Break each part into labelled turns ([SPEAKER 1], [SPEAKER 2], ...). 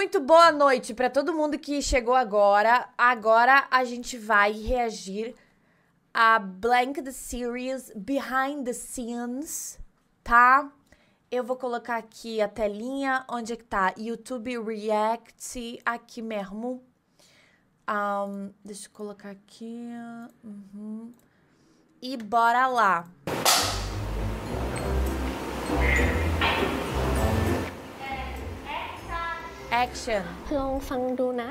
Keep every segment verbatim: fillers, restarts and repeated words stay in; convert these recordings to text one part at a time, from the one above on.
[SPEAKER 1] Muito boa noite para todo mundo que chegou agora. Agora a gente vai reagir a Blank the Series Behind the Scenes, tá? Eu vou colocar aqui a telinha, onde é que tá? YouTube React, aqui mesmo. Um, deixa eu colocar aqui. Uhum. E bora lá. Action
[SPEAKER 2] ลองฟังดูนะ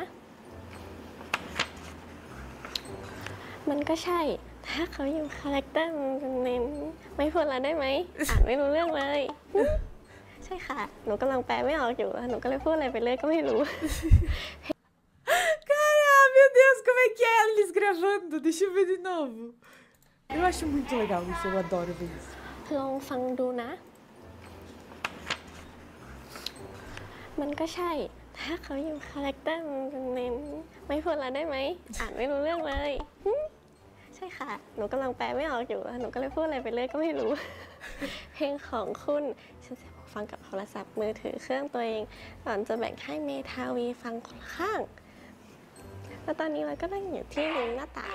[SPEAKER 2] มันก็ใช่ถ้าเขาอยู่คาแรคเตอร์มันเน้นไม่พูดแล้วได้ไหมอ่านไม่รู้เรื่องเลยใช่ค่ะหนูกำลังแปลไม่ออกอยู่หนูก็เลยพูดอะไรไปเรื่อยก็ไม่รู้
[SPEAKER 1] Cara, meu Deus, como é que é eles gravando? Deixa eu ver de novo. Eu acho muito legal isso, eu adoro ver isso.
[SPEAKER 2] ลองฟังดูนะมันก็ใช่ถ้าเขาอยู่คาแรคเตอร์มันเน้นไม่พูดแล้วได้ไหมอ่านไม่รู้เรื่องเลยใช่ค่ะหนูกำลังแปลไม่ออกอยู่หนูก็เลยพูดอะไรไปเรื่อยก็ไม่รู้ เพลงของคุณฉันจะฟังกับโทรศัพท์มือถือเครื่องตัวเองก่อนจะแบ่งให้เมทาวีฟังคนละข้างแล้วตอนนี้เราก็นั่งอยู่ที่ริมหน้าต่าง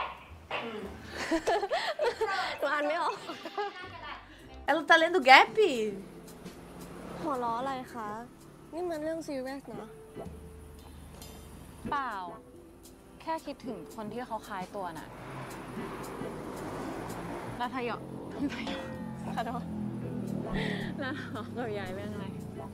[SPEAKER 2] หนูอ่านไม่ออก
[SPEAKER 1] Ela tá lendo Gap?
[SPEAKER 2] หัวล้ออะไรคะนี่มันเรื่องซีเรียสนะ
[SPEAKER 3] เปล่าแค่คิดถึงคนที่เขาคล้ายตัวน่ะแล้วทยอยทยอยขอโทษแล้วกับยายเรื่องอะไร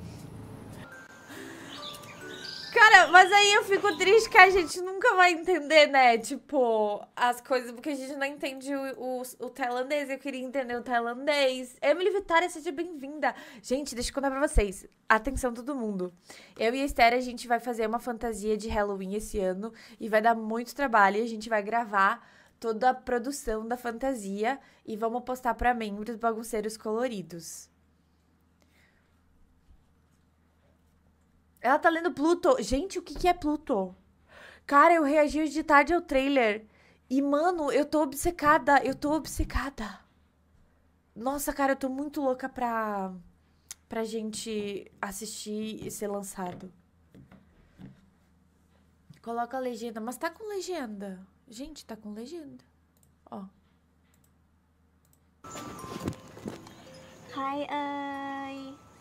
[SPEAKER 1] Cara, mas aí eu fico triste que a gente nunca vai entender, né? Tipo, as coisas, porque a gente não entende o, o, o tailandês. Eu queria entender o tailandês. Emily Vitória, seja bem-vinda. Gente, deixa eu contar pra vocês. Atenção, todo mundo. Eu e a Esther, a gente vai fazer uma fantasia de Halloween esse ano. E vai dar muito trabalho. E a gente vai gravar toda a produção da fantasia. E vamos postar pra membros bagunceiros coloridos. Ela tá lendo Pluto. Gente, o que que é Pluto? Cara, eu reagi hoje de tarde ao trailer. E, mano, eu tô obcecada. Eu tô obcecada. Nossa, cara, eu tô muito louca pra... Pra gente assistir e ser lançado. Coloca a legenda. Mas tá com legenda. Gente, tá com legenda. Ó.
[SPEAKER 2] ใครเอ่ย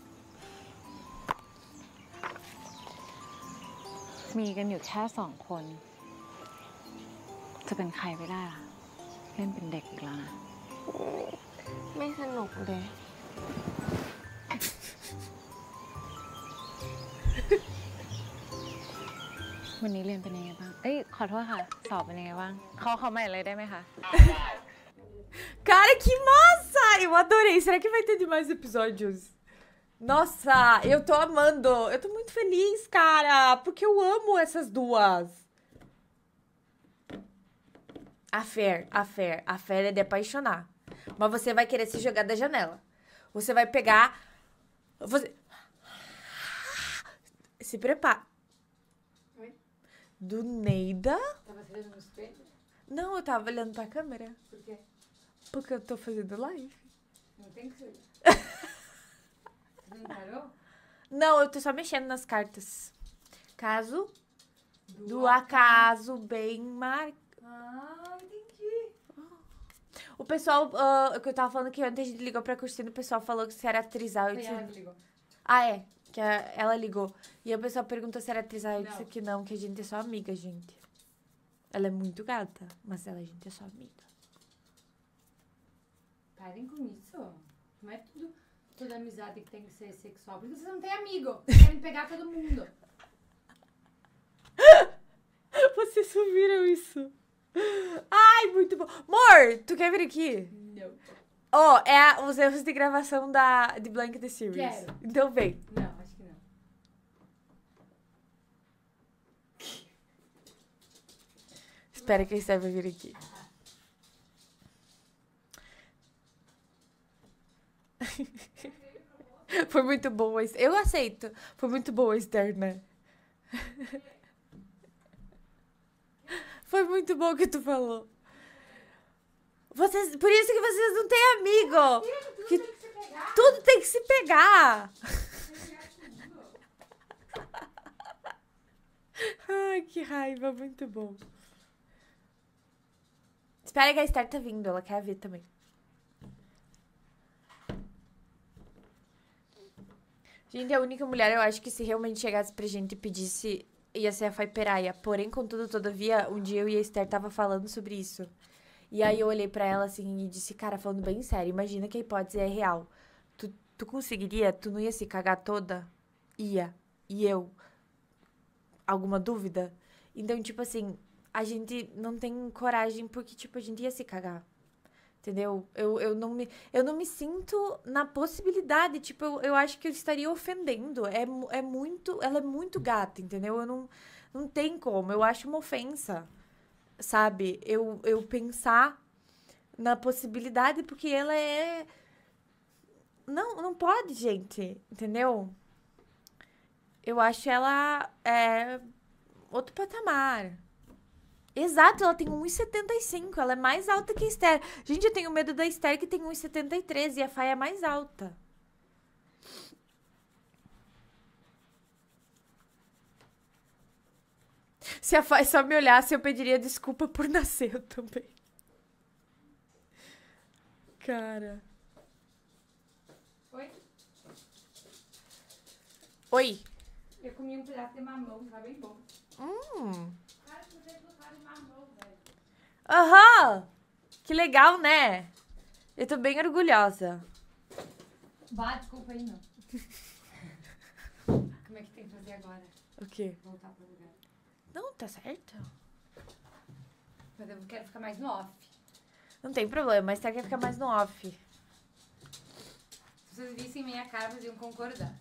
[SPEAKER 3] มีกันอยู่แค่สองคนจะเป็นใครไม่ได้ล่ะเล่นเป็นเด็กอีกแล้วนะ
[SPEAKER 2] ไม่สนุกเลย
[SPEAKER 3] วันนี้เรียนเป็นยังไงบ้างเอ้ยขอโทษค่ะสอบเป็นยังไงบ้างขอขอใหม่เลยได้ไหมคะ
[SPEAKER 1] Cara, que massa! Eu adorei. Será que vai ter de mais episódios? Nossa, eu tô amando. Eu tô muito feliz, cara. Porque eu amo essas duas. A Fer, a Fer. A Fer é de apaixonar. Mas você vai querer se jogar da janela. Você vai pegar... Você... Se prepara.
[SPEAKER 4] Oi?
[SPEAKER 1] Do Neida.
[SPEAKER 4] Tava se olhando no espelho?
[SPEAKER 1] Não, eu tava olhando pra câmera.
[SPEAKER 4] Por quê?
[SPEAKER 1] Porque eu tô fazendo live.
[SPEAKER 4] Não tem que se olhar. Você não parou?
[SPEAKER 1] Não, eu tô só mexendo nas cartas. Caso
[SPEAKER 4] Do,
[SPEAKER 1] do acaso bem marcado.
[SPEAKER 4] Ah, entendi.
[SPEAKER 1] O pessoal, uh, que eu tava falando que ontem a gente ligou pra Cristina, o pessoal falou que se era atriz. Eu
[SPEAKER 4] Foi
[SPEAKER 1] disse...
[SPEAKER 4] ela que ligou.
[SPEAKER 1] Ah, é. Que a, ela ligou. E aí o pessoal perguntou se era atriz. Eu disse
[SPEAKER 4] Não.
[SPEAKER 1] que não, que a gente é só amiga, gente. Ela é muito gata, mas ela, a gente é só amiga.
[SPEAKER 4] Parem com isso. Não é tudo, toda amizade que tem que ser sexual. Porque vocês não têm amigo. Vocês querem pegar todo mundo.
[SPEAKER 1] Vocês viram isso? Ai, muito bom. Amor, tu quer vir aqui?
[SPEAKER 4] Não.
[SPEAKER 1] Ó, oh, é a, os erros de gravação da, de Blank the Series.
[SPEAKER 4] Quero.
[SPEAKER 1] Então vem.
[SPEAKER 4] Não, acho que não.
[SPEAKER 1] Espera que a Esther vai vir aqui. Foi muito bom. Eu aceito. Foi muito boa a Esther, né? Foi muito bom o que tu falou. Vocês, por isso que vocês não têm amigo.
[SPEAKER 4] Tudo
[SPEAKER 1] Que
[SPEAKER 4] tem que se pegar.
[SPEAKER 1] tudo tem que se pegar. que raiva, muito bom. Espera que a Esther tá vindo, ela quer ver também. Gente, a única mulher, eu acho que se realmente chegasse pra gente e pedisse, ia ser a Fai Peraia. Porém, contudo, todavia, um dia eu e a Esther tava falando sobre isso. E aí eu olhei pra ela assim e disse, cara, falando bem sério, imagina que a hipótese é real. Tu, tu conseguiria? Tu não ia se cagar toda? Ia. E eu? Alguma dúvida? Então, tipo assim, a gente não tem coragem porque, tipo, a gente ia se cagar. Entendeu? Eu, eu, não me, eu não me sinto na possibilidade. Tipo, eu, eu acho que eu estaria ofendendo. É, é muito... Ela é muito gata, entendeu? Eu não... Não tem como. Eu acho uma ofensa. Sabe? Eu, eu pensar na possibilidade porque ela é... Não, não pode, gente. Entendeu? Eu acho ela... É... Outro patamar. Exato, ela tem um e setenta e cinco, ela é mais alta que a Esther. Gente, eu tenho medo da Esther que tem um e setenta e três e a Fai é mais alta. Se a Fai só me olhasse, eu pediria desculpa por nascer eu também. Cara.
[SPEAKER 4] Oi?
[SPEAKER 1] Oi.
[SPEAKER 4] Eu comi um pedaço de mamão, tá bem bom.
[SPEAKER 1] Hum.
[SPEAKER 4] Cara, vocês gostaram de mamão, velho.
[SPEAKER 1] Aham. Que legal, né? Eu tô bem orgulhosa.
[SPEAKER 4] Bah, desculpa aí, não. Como é que tem que fazer agora?
[SPEAKER 1] O quê?
[SPEAKER 4] Voltar pro lugar.
[SPEAKER 1] Não, tá certo.
[SPEAKER 4] Mas eu quero ficar mais no off.
[SPEAKER 1] Não tem problema, mas tá quer ficar mais no off.
[SPEAKER 4] Se vocês vissem minha cara, vocês iam concordar.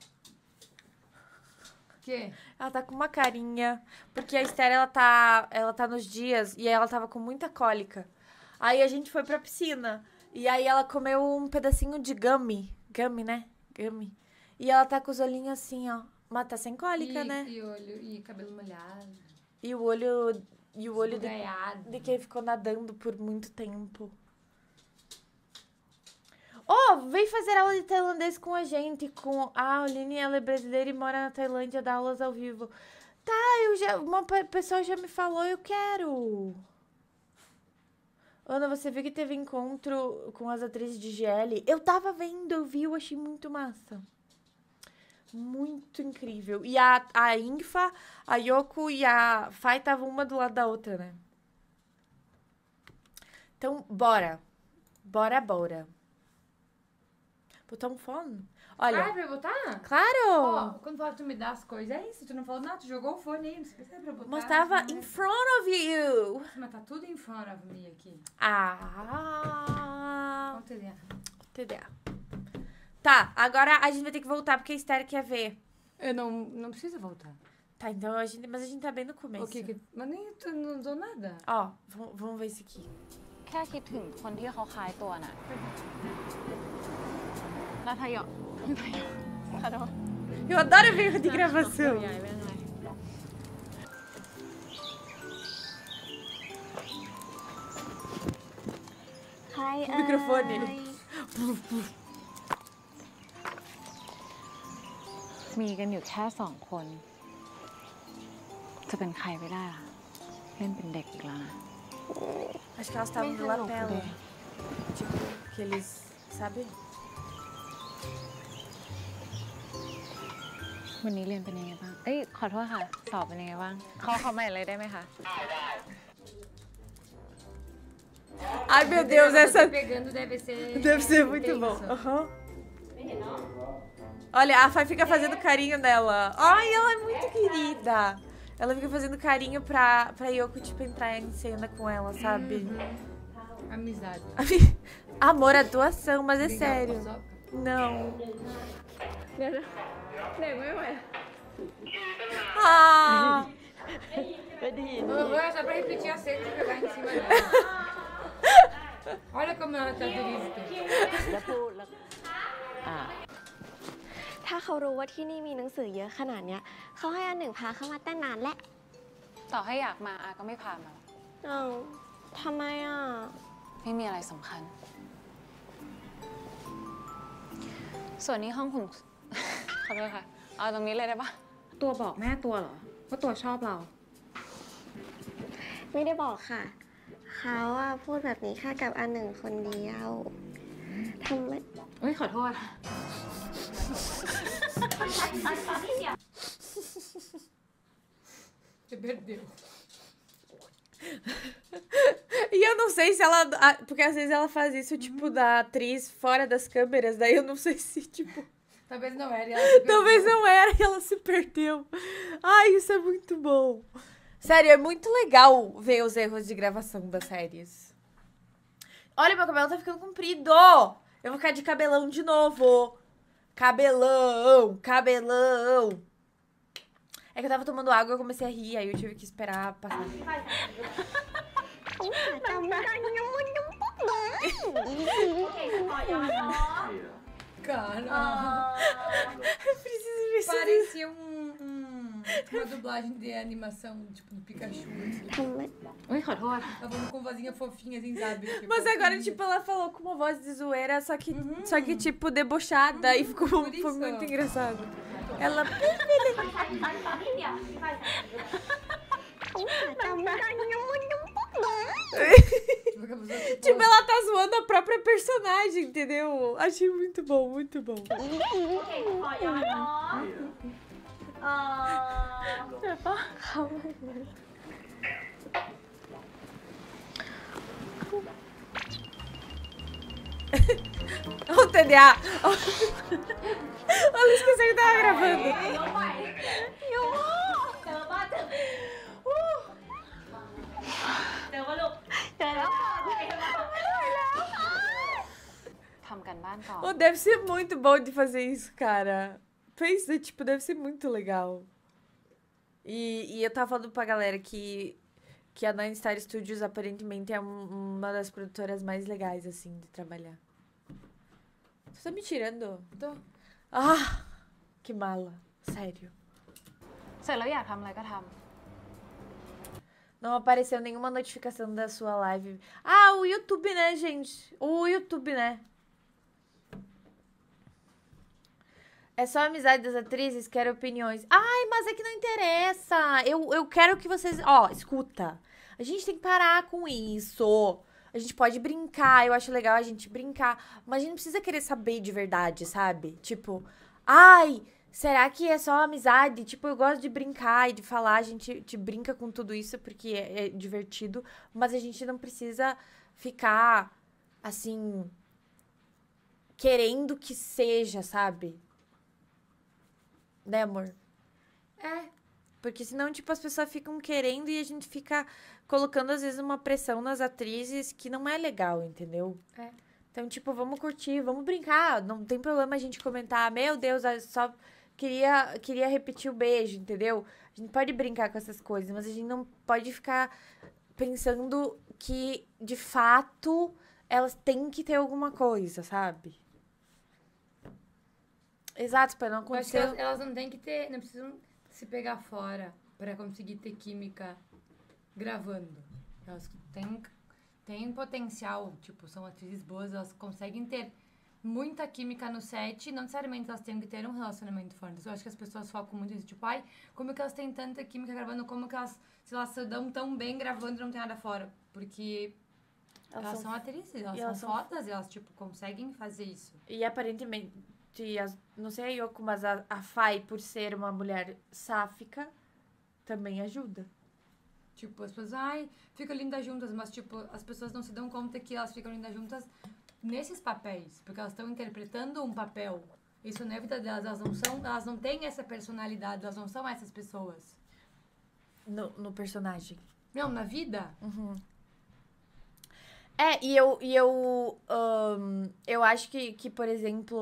[SPEAKER 4] O quê?
[SPEAKER 1] Ela tá com uma carinha, porque a Esther, ela tá, ela tá nos dias e aí ela tava com muita cólica. Aí a gente foi pra piscina e aí ela comeu um pedacinho de gummy, gummy, né? Gummy. E ela tá com os olhinhos assim, ó. Mas tá sem cólica,
[SPEAKER 4] e,
[SPEAKER 1] né?
[SPEAKER 4] E olho, e cabelo molhado.
[SPEAKER 1] E o olho, e o olho de,
[SPEAKER 4] Esbugalhado.
[SPEAKER 1] de quem ficou nadando por muito tempo. Oh, vem fazer aula de tailandês com a gente. Com a Aline, ela é brasileira e mora na Tailândia, dá aulas ao vivo. Tá, eu já, uma pessoa já me falou, eu quero. Ana, você viu que teve encontro com as atrizes de G L? Eu tava vendo, eu vi, eu achei muito massa. Muito incrível. E a, a Infa, a Yoko e a Fai estavam uma do lado da outra, né? Então, bora. Bora, bora. Botar um fone? Olha.
[SPEAKER 4] Ah, pra eu botar?
[SPEAKER 1] Claro!
[SPEAKER 4] Ó, quando fala que tu me dá as coisas, é isso. Tu não falou nada, tu jogou o fone aí. Não sei se é pra botar.
[SPEAKER 1] Mas tava
[SPEAKER 4] né?
[SPEAKER 1] in front of you.
[SPEAKER 4] Mas tá tudo em front of me aqui.
[SPEAKER 1] Ah.
[SPEAKER 4] Vamos entender.
[SPEAKER 1] T D A. Tá, agora a gente vai ter que voltar porque a Esther quer ver.
[SPEAKER 4] Eu não, não preciso voltar.
[SPEAKER 1] Tá, então a gente... Mas a gente tá bem no começo.
[SPEAKER 4] O que que... Mas nem tu não dou nada.
[SPEAKER 1] Ó, vamos, vamos ver esse aqui.
[SPEAKER 3] แค่คิดถึงคนที่เขาคล้ายตัวน่ะแล้วทายอกขอโทษ
[SPEAKER 1] Eu adoro ver erro de gravação.
[SPEAKER 3] ใหญ่เรื่องอะไร
[SPEAKER 2] ใครเอ่ย
[SPEAKER 1] Microfone.
[SPEAKER 3] มีกันอยู่แค่สองคน จะเป็นใครไปได้ล่ะ เล่นเป็นเด็กอีกแล้วนะ
[SPEAKER 1] Acho que elas estavam de lapela. Tipo, que eles... Sabe?
[SPEAKER 3] วันนี้เรียนเป็นยังไงบ้าง เอ้ย ขอโทษค่ะ สอบเป็นยังไงบ้าง เขาเขาใหม่เลยได้ไหมคะ
[SPEAKER 1] Ai, meu Deus, essa...
[SPEAKER 4] Pegando deve ser...
[SPEAKER 1] Deve ser muito bom. Aham. Olha, a Fai fica fazendo carinho nela. Ai, ela é muito querida. Ela fica fazendo carinho pra, pra Yoko, tipo, entrar em cena com ela, sabe?
[SPEAKER 4] Uhum. Amizade.
[SPEAKER 1] Amor, atuação, mas é
[SPEAKER 4] Obrigada,
[SPEAKER 1] sério.
[SPEAKER 4] Pazoca.
[SPEAKER 1] Não.
[SPEAKER 3] เดี๋ยวนะเด็กไม่ไหว
[SPEAKER 1] Ah!
[SPEAKER 4] Uhum, só pra repetir a cena e jogar em cima dela. Olha como ela tá triste.
[SPEAKER 3] อ่า
[SPEAKER 2] ถ้าเขารู้ว่าที่นี่มีหนังสือเยอะขนาดเนี้ยเขาให้อันหนึ่งพาเข้ามาตั้งนานแล้ว
[SPEAKER 3] ต่อให้อยากมาอาก็ไม่พามา
[SPEAKER 2] อ้าวทำไมอ่ะ
[SPEAKER 3] ไม่มีอะไรสำคัญ ส่วนนี้ห้องคุณ ขอโทษค่ะ เอาตรงนี้เลยได้ปะ
[SPEAKER 5] ตัวบอกแม่ตัวเหรอว่าตัวชอบเรา
[SPEAKER 2] ไม่ได้บอกค่ะ เขาอะพูดแบบนี้แค่กับอันหนึ่งคนเดียวทำไม
[SPEAKER 3] เฮ้ยขอโทษ
[SPEAKER 4] Você perdeu.
[SPEAKER 1] E eu não sei se ela... ah, Porque às vezes ela faz isso, tipo, da atriz fora das câmeras. Daí eu não sei se, tipo...
[SPEAKER 4] Talvez não era. e ela se
[SPEAKER 1] Talvez
[SPEAKER 4] perdeu.
[SPEAKER 1] não era e ela se perdeu. Ai, isso é muito bom. Sério, é muito legal ver os erros de gravação das séries. Olha, meu cabelo tá ficando comprido. Eu vou ficar de cabelão de novo. Cabelão, cabelão. É que eu tava tomando água e eu comecei a rir, aí eu tive que esperar passar.
[SPEAKER 2] จำได้ยังมันยังปุ๊บเลย
[SPEAKER 4] Cara.
[SPEAKER 1] Eu preciso ver isso.
[SPEAKER 4] Parecia um, um- uma dublagem de animação, tipo, do Pikachu. Assim.
[SPEAKER 2] ทำไม
[SPEAKER 3] เฮ้ยขอโทษ
[SPEAKER 4] Ela falando com vozinha fofinha, assim, sabe? Tipo,
[SPEAKER 1] Mas agora,
[SPEAKER 4] assim.
[SPEAKER 1] tipo, ela falou com uma voz de zoeira, só que,
[SPEAKER 4] Uhum.
[SPEAKER 1] só que tipo, debochada. E ficou
[SPEAKER 4] por
[SPEAKER 1] foi
[SPEAKER 4] isso.
[SPEAKER 1] muito engraçado. Ela...
[SPEAKER 2] จำได้ยังมันยังปุ๊บเลย
[SPEAKER 4] Tipo, que a pessoa, tipo,
[SPEAKER 1] Tipo, ela tá zoando a própria personagem, entendeu? Achei muito bom, muito bom.
[SPEAKER 2] เขา
[SPEAKER 1] Olha o T D A. Olha, esqueci que tava gravando.
[SPEAKER 2] เจอแล้ว
[SPEAKER 3] ทำกันบ้านก่อน
[SPEAKER 1] Oh, deve ser muito bom de fazer isso, cara. Pensa, tipo, deve ser muito legal. E, e eu tava falando pra galera que, que a Nine Star Studios aparentemente é um- uma das produtoras mais legais, assim, de trabalhar. Você tá me tirando?
[SPEAKER 4] Tô.
[SPEAKER 1] Ah, que mala. Sério.
[SPEAKER 3] เสร็จแล้วอยากทำอะไรก็ท
[SPEAKER 1] Não apareceu nenhuma notificação da sua live. Ah, o YouTube, né, gente? O YouTube, né? É só amizade das atrizes, quero opiniões. Ai, mas é que não interessa. Eu, eu quero que vocês... Ó, escuta. A gente tem que parar com isso. A gente pode brincar, eu acho legal a gente brincar. Mas a gente não precisa querer saber de verdade, sabe? Tipo, ai... Será que é só amizade? Tipo, eu gosto de brincar e de falar, a gente te brinca com tudo isso porque é, é divertido, mas a gente não precisa ficar, assim, querendo que seja, sabe? Né, amor?
[SPEAKER 4] É.
[SPEAKER 1] Porque senão, tipo, as pessoas ficam querendo e a gente fica colocando, às vezes, uma pressão nas atrizes que não é legal, entendeu?
[SPEAKER 4] É.
[SPEAKER 1] Então, tipo, vamos curtir, vamos brincar. Não tem problema a gente comentar, meu Deus, eu só queria, queria repetir o beijo, entendeu? A gente pode brincar com essas coisas, mas a gente não pode ficar pensando que, de fato, elas têm que ter alguma coisa, sabe? Exato, pra não
[SPEAKER 4] Eu acho que
[SPEAKER 1] acontecer...
[SPEAKER 4] elas, elas não têm que ter, não precisam se pegar fora pra conseguir ter química gravando. Elas têm, têm potencial, tipo, são atrizes boas, elas conseguem ter muita química no set, não necessariamente elas têm que ter um relacionamento forte. Eu acho que as pessoas focam muito nisso, tipo, ai, como que elas têm tanta química gravando, como que elas, se elas se dão tão bem gravando e não tem nada fora. Porque elas,
[SPEAKER 1] Elas
[SPEAKER 4] são,
[SPEAKER 1] são-
[SPEAKER 4] atrizes, elas
[SPEAKER 1] e
[SPEAKER 4] são
[SPEAKER 1] elas são-
[SPEAKER 4] fodas, e elas, tipo, conseguem fazer isso.
[SPEAKER 1] E aparentemente, as- não sei a Yoko, mas a, a Fai, por ser uma mulher sáfica, também ajuda.
[SPEAKER 4] Tipo, as pessoas, ai, ficam lindas juntas, mas, tipo, as pessoas não se dão conta que elas ficam lindas juntas nesses papéis, porque elas estão interpretando um papel. Isso não é a vida delas, elas não são, elas não têm essa personalidade, elas não são essas pessoas.
[SPEAKER 1] No, no personagem.
[SPEAKER 4] Não, na vida,
[SPEAKER 1] É, e eu, e eu, ahn, eu acho que, que, por exemplo...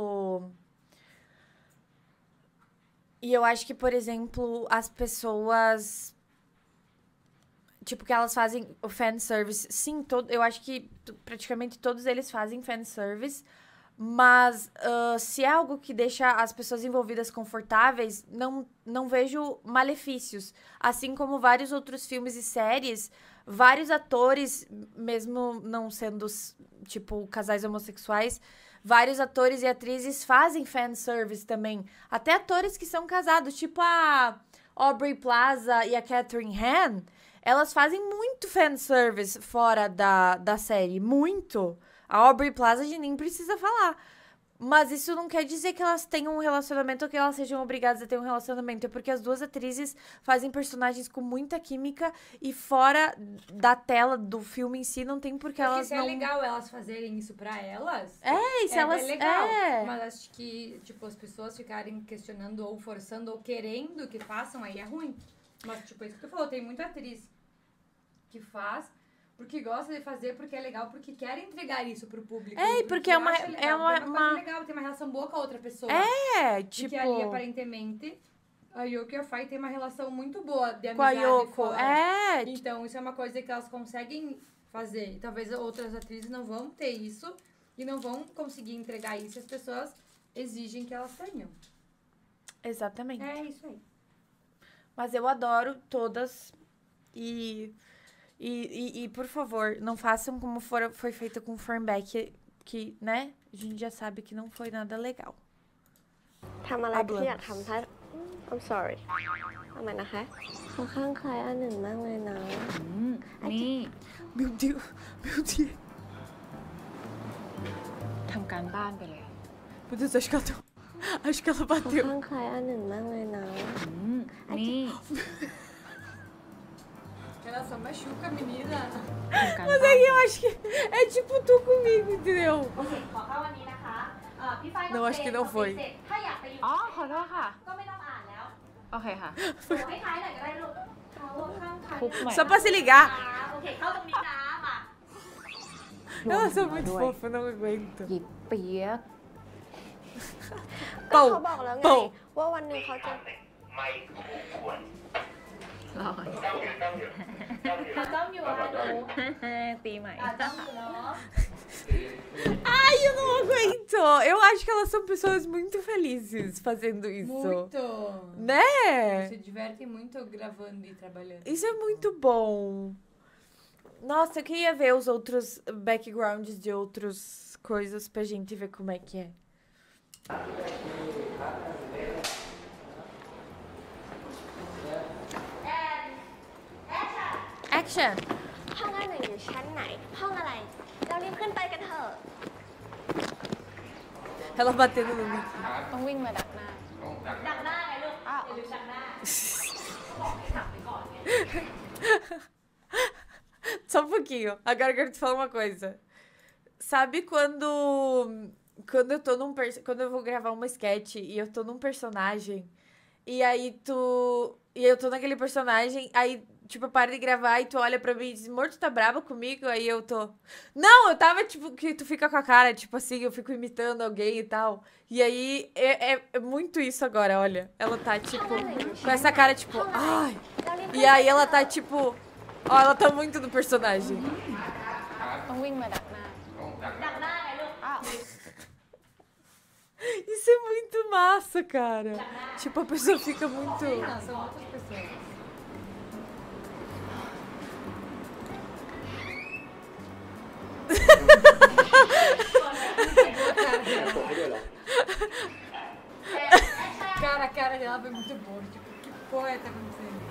[SPEAKER 1] E eu acho que, por exemplo, as pessoas... Tipo, que elas fazem o fanservice. Sim, todo, eu acho que t- praticamente todos eles fazem fanservice. Mas ah, se é algo que deixa as pessoas envolvidas confortáveis, não, não vejo malefícios. Assim como vários outros filmes e séries, vários atores, mesmo não sendo, s- tipo, casais homossexuais, vários atores e atrizes fazem fanservice também. Até atores que são casados, tipo a Aubrey Plaza e a Catherine Han, elas fazem muito fanservice fora da, da série. Muito. A Aubrey Plaza a gente nem precisa falar. Mas isso não quer dizer que elas tenham um relacionamento ou que elas sejam obrigadas a ter um relacionamento. É porque as duas atrizes fazem personagens com muita química e fora da tela do filme em si não tem por que
[SPEAKER 4] Porque
[SPEAKER 1] elas
[SPEAKER 4] se
[SPEAKER 1] não...
[SPEAKER 4] é legal elas fazerem isso pra elas...
[SPEAKER 1] É, e se
[SPEAKER 4] é,
[SPEAKER 1] elas...
[SPEAKER 4] é legal.
[SPEAKER 1] É.
[SPEAKER 4] Mas acho que, tipo, as pessoas ficarem questionando ou forçando ou querendo que façam, aí é ruim. Mas, tipo, é isso que tu falou, tem muita atriz que faz... Porque gosta de fazer, porque é legal, porque quer entregar isso pro público.
[SPEAKER 1] É, e porque é uma-
[SPEAKER 4] acha legal,
[SPEAKER 1] é uma-
[SPEAKER 4] porque é uma coisa
[SPEAKER 1] uma-
[SPEAKER 4] legal, tem uma relação boa com a outra pessoa.
[SPEAKER 1] É,
[SPEAKER 4] Tipo...
[SPEAKER 1] tipo...
[SPEAKER 4] Porque ali, aparentemente, a Yoko e a Fai têm uma relação muito boa de
[SPEAKER 1] Com a
[SPEAKER 4] amizade
[SPEAKER 1] Yoko.
[SPEAKER 4] fora.
[SPEAKER 1] É,
[SPEAKER 4] Então, isso é uma coisa que elas conseguem fazer. E talvez outras atrizes não vão ter isso e não vão conseguir entregar isso. E as pessoas exigem que elas tenham.
[SPEAKER 1] exatamente.
[SPEAKER 4] É isso aí.
[SPEAKER 1] Mas eu adoro todas. E, e, e, e, por favor, não façam como for, foi feito com o Fernbeck, que, né? A gente já sabe que não foi nada legal.
[SPEAKER 2] ทำอะไร
[SPEAKER 1] Hablamos.
[SPEAKER 2] ที่อยากทำถ้า I'm sorry ทำไมนะคะเขาข้างใครอันหนึ่งมากเลยนะ
[SPEAKER 3] อืมนี่
[SPEAKER 1] Meu Deus, meu Deus.
[SPEAKER 3] ทำการบ้านไปเลย
[SPEAKER 1] Meu Deus, acho que ela, deu- acho que ela
[SPEAKER 2] เขา
[SPEAKER 1] bateu.
[SPEAKER 2] ข้างใครอันหนึ่งมากเลยนะ
[SPEAKER 3] อืมนี่
[SPEAKER 4] Ela só machuca a menina.
[SPEAKER 3] ทำการ
[SPEAKER 1] Mas
[SPEAKER 3] บ้าน
[SPEAKER 1] aí eu acho que é tipo tu comigo, entendeu?
[SPEAKER 5] โอเค ขอเข้าวันนี้นะคะเอ่อพี่ฝ้าย
[SPEAKER 1] Não, acho que não foi.
[SPEAKER 5] เสร็จถ้าอยากไปอยู่
[SPEAKER 3] อ๋อ ขอโทษค่ะ
[SPEAKER 5] ก็ไม่ต้องอ่านแล้ว
[SPEAKER 3] โอเคค่ะ
[SPEAKER 5] ขอให้ท้ายหน่อยก็ได้ลูกเขาข้างใคร
[SPEAKER 3] ทุบใหม่
[SPEAKER 1] Só pra se ligar.
[SPEAKER 5] โอเค เข้าตรงนี้นะมา
[SPEAKER 1] Elas são muito fofas, não aguento.
[SPEAKER 3] หยิบเปียก
[SPEAKER 2] ก็
[SPEAKER 1] Pão,
[SPEAKER 2] เขาบอกแล้วไง
[SPEAKER 1] pão.
[SPEAKER 2] ว่าวันหนึ่งเขาจะ
[SPEAKER 3] รอก่อน
[SPEAKER 5] เราจ้องอยู่ค่ะหนู
[SPEAKER 3] ตีใหม่
[SPEAKER 5] อ่ะจ้องอยู่เนาะ
[SPEAKER 1] Ai, eu não aguento. Eu acho que elas são pessoas muito felizes fazendo isso.
[SPEAKER 4] Muito.
[SPEAKER 1] Né?
[SPEAKER 4] Se divertem muito gravando e trabalhando.
[SPEAKER 1] Isso é muito bom. Nossa, eu queria ver os outros backgrounds de outras coisas pra gente ver como é que é. Action!
[SPEAKER 2] ห้องอันหนึ่งอยู่ชั้นไหน ห้องอะไร เรารีบขึ้นไปกันเถอะ
[SPEAKER 1] Ela batendo no mic.
[SPEAKER 3] ต้องวิ่งมาดักหน้า
[SPEAKER 5] ดักหน้าไงลูกอย่าลืมดักหน้าบอกให้ขับไปก่อนไง
[SPEAKER 1] Só um pouquinho. Agora eu quero te falar uma coisa. Sabe quando. Quando eu tô num. pers- Quando eu vou gravar uma sketch e eu tô num personagem. E aí tu. E eu tô naquele personagem. Aí, tipo, eu paro de gravar e tu olha pra mim e diz: Amor, tu tá brava comigo? Aí eu tô. Não, eu tava, tipo, que tu fica com a cara, tipo assim, eu fico imitando alguém e tal. E aí é, é- é muito isso agora, olha. Ela tá, tipo, com essa cara, tipo, ai.
[SPEAKER 2] เรารีบ
[SPEAKER 1] E aí ela tá, tipo. Ó, ela tá muito do personagem.
[SPEAKER 3] ต้องวิ่งมาดักหน้า
[SPEAKER 5] ดักหน้าไงลูก
[SPEAKER 1] Isso é muito massa, cara. Tipo, a pessoa fica muito.
[SPEAKER 4] Não, são outras pessoas. Cara, a cara dela foi muito boa. Tipo, que porra tá acontecendo?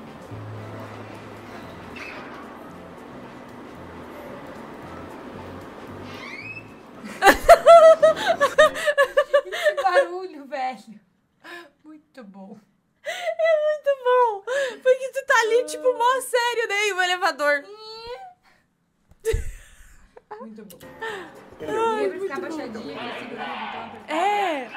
[SPEAKER 4] Que barulho, velho. Muito bom.
[SPEAKER 1] É muito bom. Porque tu tá ali, tipo, mó sério, né? E o elevador.
[SPEAKER 4] Muito bom. Ninguém vai ficar baixadinha aqui segurando o botão. apertado.
[SPEAKER 1] É.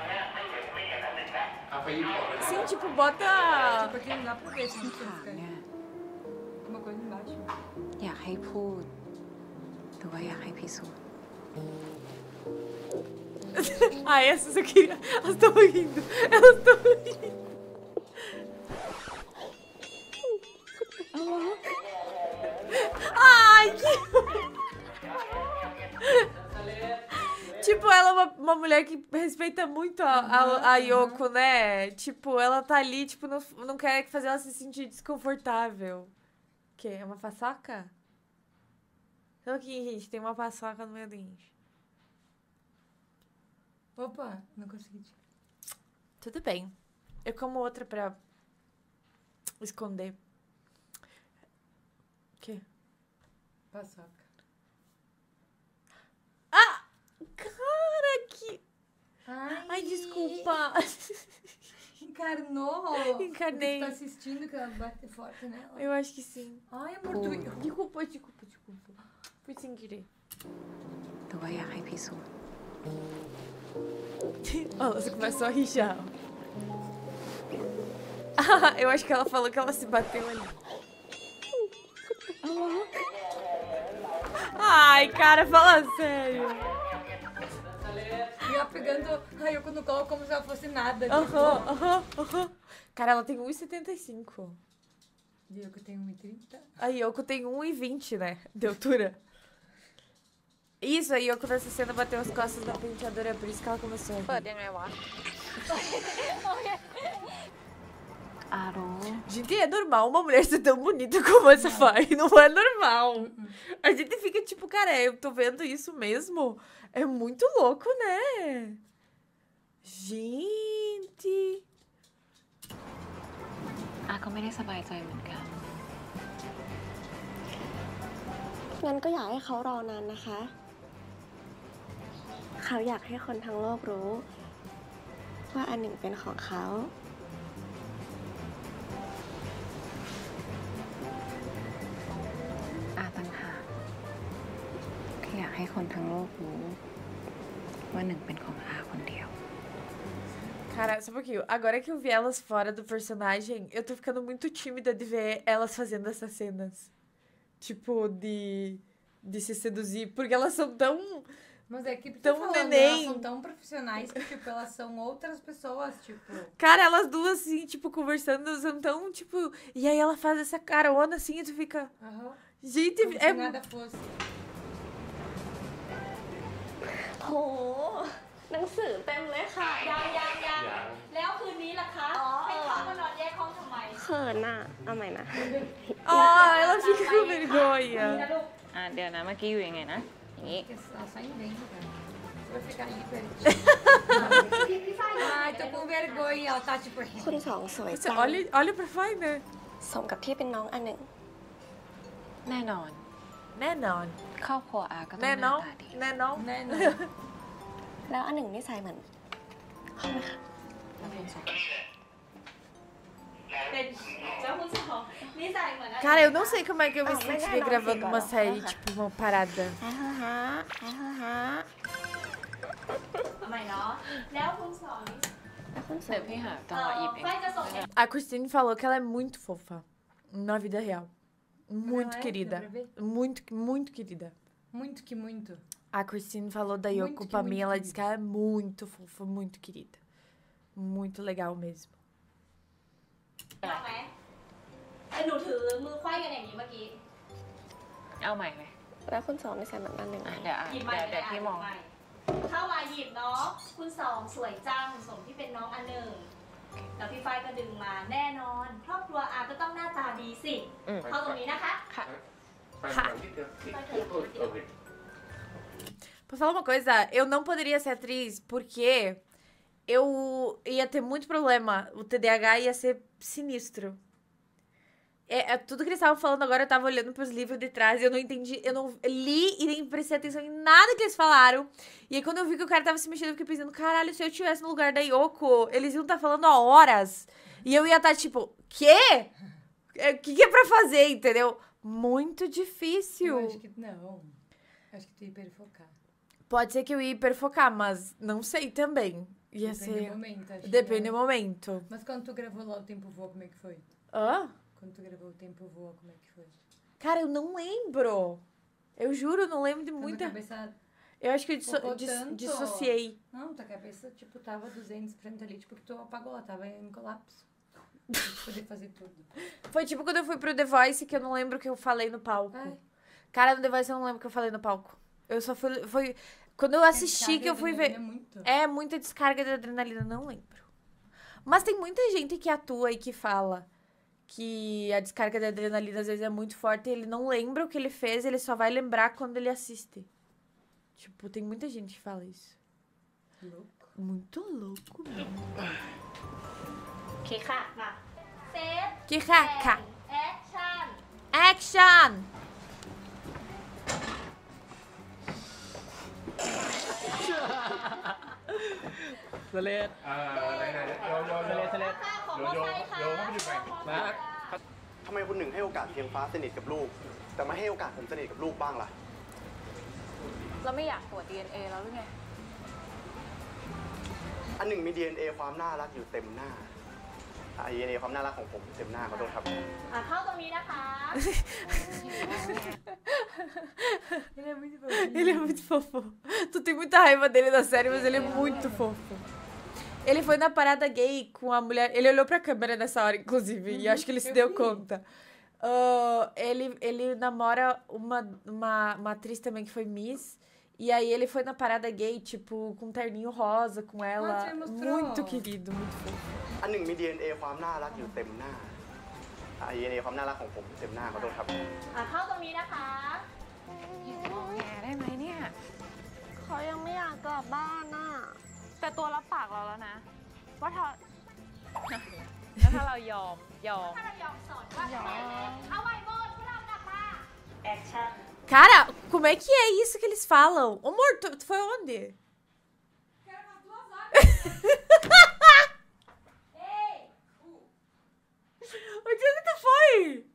[SPEAKER 1] Sim, tipo, bota.
[SPEAKER 4] Tipo, aqui não dá pra ver se não
[SPEAKER 3] ถาม
[SPEAKER 4] fica
[SPEAKER 3] เนี่ย
[SPEAKER 4] uma coisa embaixo.
[SPEAKER 3] อยากให้พูด หรือว่าอยากให้พิสูจน์
[SPEAKER 1] Ah, essas eu queria. Elas estão rindo. Elas estão rindo. Ai, que. Tipo, ela é uma, uma mulher que respeita muito a, a, a Yoko, né? Tipo, ela tá ali, tipo, não, não quer fazer ela se sentir desconfortável. O quê? É uma paçoca? Então aqui, gente, tem uma paçoca no meu dente.
[SPEAKER 4] Opa, não consegui tirar.
[SPEAKER 1] Tudo bem. Eu como outra pra esconder. quê?
[SPEAKER 4] Paçoca.
[SPEAKER 1] Ah! Cara, que...
[SPEAKER 4] Ai,
[SPEAKER 1] Ai, desculpa.
[SPEAKER 4] Encarnou.
[SPEAKER 1] Encarnei.
[SPEAKER 4] Você tá assistindo que ela bate forte nela?
[SPEAKER 1] Eu acho que sim.
[SPEAKER 4] Ai, amor, tu...
[SPEAKER 1] Desculpa, desculpa, desculpa. Foi sem querer.
[SPEAKER 3] แต่ว่าอยากให้พิสูจน์
[SPEAKER 1] Ela começou a rir já. Ah, eu acho que ela falou que ela se bateu ali. Ai, cara, fala sério.
[SPEAKER 4] E ela pegando a Yoko no colo como se ela fosse nada.
[SPEAKER 1] Aham, aham, aham. Cara, ela tem um e setenta e cinco.
[SPEAKER 4] E Yoko tem um e trinta.
[SPEAKER 1] A Yoko tem um e vinte, né? De altura. Isso, a Yoko nessa cena bateu as costas da penteadora, por isso que ela começou a rir.
[SPEAKER 3] เปิดยังไงวะ อารู้
[SPEAKER 1] Gente, é normal uma mulher ser tão bonita como essa Fai. Não é normal. A gente fica tipo, cara, eu tô vendo isso mesmo? É muito louco, né? Gente.
[SPEAKER 3] อาก็ไม่ได้สบายใจเหมือนกัน
[SPEAKER 2] งั้นก็อยากให้เขารอนานนะคะ เขาอยากให้คนทั้งโลกรู้ ว่าอันหนึ่งเป็นของเขา
[SPEAKER 3] อาต่างหากที่อยากให้คนทั้งโลกรู้ว่าหนึ่งเป็นของอาคนเดียว
[SPEAKER 1] Cara, só um pouquinho. Agora que eu vi elas fora do personagem, eu tô ficando muito tímida de ver elas fazendo essas cenas. Tipo, de, de se seduzir. Porque elas são tão...
[SPEAKER 4] Mas é que
[SPEAKER 1] Tão
[SPEAKER 4] tô falando,
[SPEAKER 1] neném.
[SPEAKER 4] elas são tão profissionais que, tipo, elas são outras pessoas, tipo...
[SPEAKER 1] Cara, elas duas, assim, tipo, conversando, são tão, tipo... E aí ela faz essa carona, assim, e tu fica...
[SPEAKER 4] Aham.
[SPEAKER 1] Gente,
[SPEAKER 4] Como
[SPEAKER 1] é...
[SPEAKER 4] se nada fosse.
[SPEAKER 2] โห หนังสือเต็มเลยค่ะ
[SPEAKER 5] ยังยังยังแล้วคืนนี้ล่ะคะ ให้เขามานอนแยกห้องทำไม
[SPEAKER 2] เขินอ่ะ เอาใหม่นะ
[SPEAKER 1] Ah, ela fica com
[SPEAKER 5] นี่
[SPEAKER 1] vergonha.
[SPEAKER 5] นะลูก
[SPEAKER 3] อ่ะเดี๋ยวนะเมื่อกี้อยู่ยังไงนะ อย่างนี้
[SPEAKER 4] Porque ela só inventa, cara. Você vai ficar aí perto.
[SPEAKER 5] พี่พี่ฝ้ายอยู่
[SPEAKER 4] Ai, tô com vergonha. Ela tá, tipo...
[SPEAKER 2] คุณสองสวย
[SPEAKER 1] Você
[SPEAKER 2] จัง
[SPEAKER 1] olha, olha pra Fai, né?
[SPEAKER 2] สมกับที่เป็นน้องอันหนึ่ง
[SPEAKER 3] แน่นอน
[SPEAKER 1] Né, não.
[SPEAKER 3] ครอบครัวอาก็ต้อง
[SPEAKER 1] Né,
[SPEAKER 3] หน้า
[SPEAKER 1] não.
[SPEAKER 3] ตาดี
[SPEAKER 1] Né, não.
[SPEAKER 4] Né, não.
[SPEAKER 2] แล้วอันหนึ่งนิสัยเหมือนเขาไหมคะ
[SPEAKER 3] แล้วคุณสอง
[SPEAKER 5] เป็นแล้วคุณสองนิสัยเหมือนอะไร
[SPEAKER 1] Cara, eu não sei como é que eu me sentiria gravando uma série, tipo, uma parada.
[SPEAKER 2] ฮะฮะฮะฮะฮะฮะ
[SPEAKER 5] ทำไมเนาะแล้วคุณสองนี่
[SPEAKER 2] แล้วคุณสว
[SPEAKER 3] เดี๋
[SPEAKER 2] ย
[SPEAKER 3] ยวพี่หาจั
[SPEAKER 5] เอ่
[SPEAKER 3] งหวะหยิ
[SPEAKER 5] อบ
[SPEAKER 3] เอง
[SPEAKER 5] ฝ้ายจะส่ง
[SPEAKER 1] A Christine falou que ela é muito fofa na vida real. Muito
[SPEAKER 4] Ela é,
[SPEAKER 1] querida.
[SPEAKER 4] dá pra ver?
[SPEAKER 1] Muito, muito querida.
[SPEAKER 4] Muito que muito.
[SPEAKER 1] A Christine falou da Yoko
[SPEAKER 4] Muito que
[SPEAKER 1] pra mim,
[SPEAKER 4] muito
[SPEAKER 1] ela
[SPEAKER 4] querida.
[SPEAKER 1] disse que ela é muito fofa, muito querida. Muito legal mesmo.
[SPEAKER 5] เอาไหมไอ้หนูถือมือไขว้กันอย่างนี้เมื่อกี้
[SPEAKER 3] เอาใหม่เลย
[SPEAKER 2] แล้วคุณสองนิสัยเหมือนอันหนึ่ง
[SPEAKER 3] อ่ะ
[SPEAKER 2] ไหม
[SPEAKER 3] เดี๋ยวอ่ะ
[SPEAKER 5] หยิบใหม่
[SPEAKER 3] เดี๋ยว
[SPEAKER 5] เล
[SPEAKER 3] เดี๋ย
[SPEAKER 5] ยว
[SPEAKER 3] พี่มอง
[SPEAKER 5] อ่ะหยิบใหม่เข้ามาหยิบเนาะคุณสองสวยจังสมที่เป็นน้องอันหนึ่งแล้วพี่ฝ้ายก็ดึงมาแน่นอน ครอบครัวอาก็ต้องหน้าตาดีสิ
[SPEAKER 3] อืม
[SPEAKER 5] เข้าตรงนี้นะคะ
[SPEAKER 3] ค่ะ
[SPEAKER 1] Pra falar uma coisa, eu não poderia ser atriz porque eu ia ter muito problema. O T D A H ia ser sinistro. É, é tudo que eles estavam falando agora, eu tava olhando pros livros de trás e eu não entendi, eu não li e nem prestei atenção em nada que eles falaram. E aí quando eu vi que o cara tava se mexendo, eu fiquei pensando, caralho, se eu estivesse no lugar da Yoko, eles iam estar falando há horas. E eu ia estar tipo, quê? O que, que é pra fazer, entendeu? Muito difícil.
[SPEAKER 4] Eu acho que não. Acho que tu ia hiperfocar.
[SPEAKER 1] Pode ser que eu ia hiperfocar, mas não sei também. Ia
[SPEAKER 4] Depende
[SPEAKER 1] ser...
[SPEAKER 4] do momento. Acho
[SPEAKER 1] Depende
[SPEAKER 4] que
[SPEAKER 1] do momento.
[SPEAKER 4] Mas quando tu gravou lá o Tempo Voa, como é que foi?
[SPEAKER 1] Hã?
[SPEAKER 4] Quando tu gravou o Tempo Voa, como é que foi?
[SPEAKER 1] Cara, eu não lembro. Eu juro, eu não lembro de
[SPEAKER 4] Tua
[SPEAKER 1] muita...
[SPEAKER 4] cabeça...
[SPEAKER 1] Eu acho que eu disso...
[SPEAKER 4] Focou
[SPEAKER 1] dis-
[SPEAKER 4] tanto.
[SPEAKER 1] dissociei.
[SPEAKER 4] Não, tua cabeça, tipo, tava duzentos por cento ali, tipo, que tu apagou, ela tava em colapso. Pra poder fazer tudo.
[SPEAKER 1] Foi tipo quando eu fui pro The Voice, que eu não lembro o que eu falei no palco.
[SPEAKER 4] Ai.
[SPEAKER 1] Cara, no The Voice eu não lembro o que eu falei no palco. Eu só fui... Foi... Quando eu assisti que eu fui ver...
[SPEAKER 4] É muito.
[SPEAKER 1] É muita descarga de adrenalina, não lembro. Mas tem muita gente que atua e que fala que a descarga de adrenalina às vezes é muito forte e ele não lembra o que ele fez, ele só vai lembrar quando ele assiste. Tipo, tem muita gente que fala isso.
[SPEAKER 4] Louco.
[SPEAKER 1] Muito louco mesmo.
[SPEAKER 5] โอเคค่ะ มา เซฟ
[SPEAKER 1] Que raca!
[SPEAKER 5] แอคชั่น
[SPEAKER 1] Action!
[SPEAKER 6] สเลด
[SPEAKER 7] อ่าไหนๆโยนโยน
[SPEAKER 6] สเลดสเลด
[SPEAKER 7] โยนโยนโยนเข้าไปดูไป
[SPEAKER 6] มา
[SPEAKER 8] ทำไมคุณหนึ่งให้โอกาสเพียงฟ้าสนิทกับลูก แต่ไม่ให้โอกาสผมสนิทกับลูกบ้างล่ะ
[SPEAKER 3] เราไม่อยากตรวจ ดี เอ็น เอ แล้วหรือไง
[SPEAKER 8] อันหนึ่งมี ดี เอ็น เอ ความน่ารักอยู่เต็มหน้าอ่า ดี เอ็น เอ ความน่ารักของผมเต็มหน้าขอโทษครับ
[SPEAKER 5] อ่ะเข้าตรงนี้นะคะ
[SPEAKER 1] Ele é muito fofo. Ele é muito fofo. Tu tem muita raiva dele na série, mas ele é muito fofo. Ele foi na parada gay com a mulher. Ele olhou pra câmera nessa hora, inclusive, e acho que ele se deu conta. Ah, ele, ele namora uma, uma, uma atriz também que foi Miss. E aí ele foi na parada gay, tipo, com um terninho rosa com ela.
[SPEAKER 4] você mostrou.
[SPEAKER 1] Muito querido, muito fofo.
[SPEAKER 8] อันหนึ่งมี ดี เอ็น เอ ความน่ารักอยู่เต็มหน้าอ่า ดี เอ็น เอ ความน่ารักของผมเต็มหน้าขอโทษครับ
[SPEAKER 5] อ่ะเข้าตรงนี้นะคะ
[SPEAKER 3] แหมได้ไหมเนี่ย
[SPEAKER 2] เขายังไม่อยากกลับบ้านน่ะ
[SPEAKER 3] แต่ตัวรับปากเราแล้วนะ ว่าถ้า แล้วถ้าเรายอม ยอม
[SPEAKER 5] ถ้าเรายอมสอนว่าเอาไว้หมดพวกเรากลับมาแอคชั่น
[SPEAKER 1] Cara, como é que é isso que eles falam? Amor, tu, tu foi onde? Onde é que tu foi?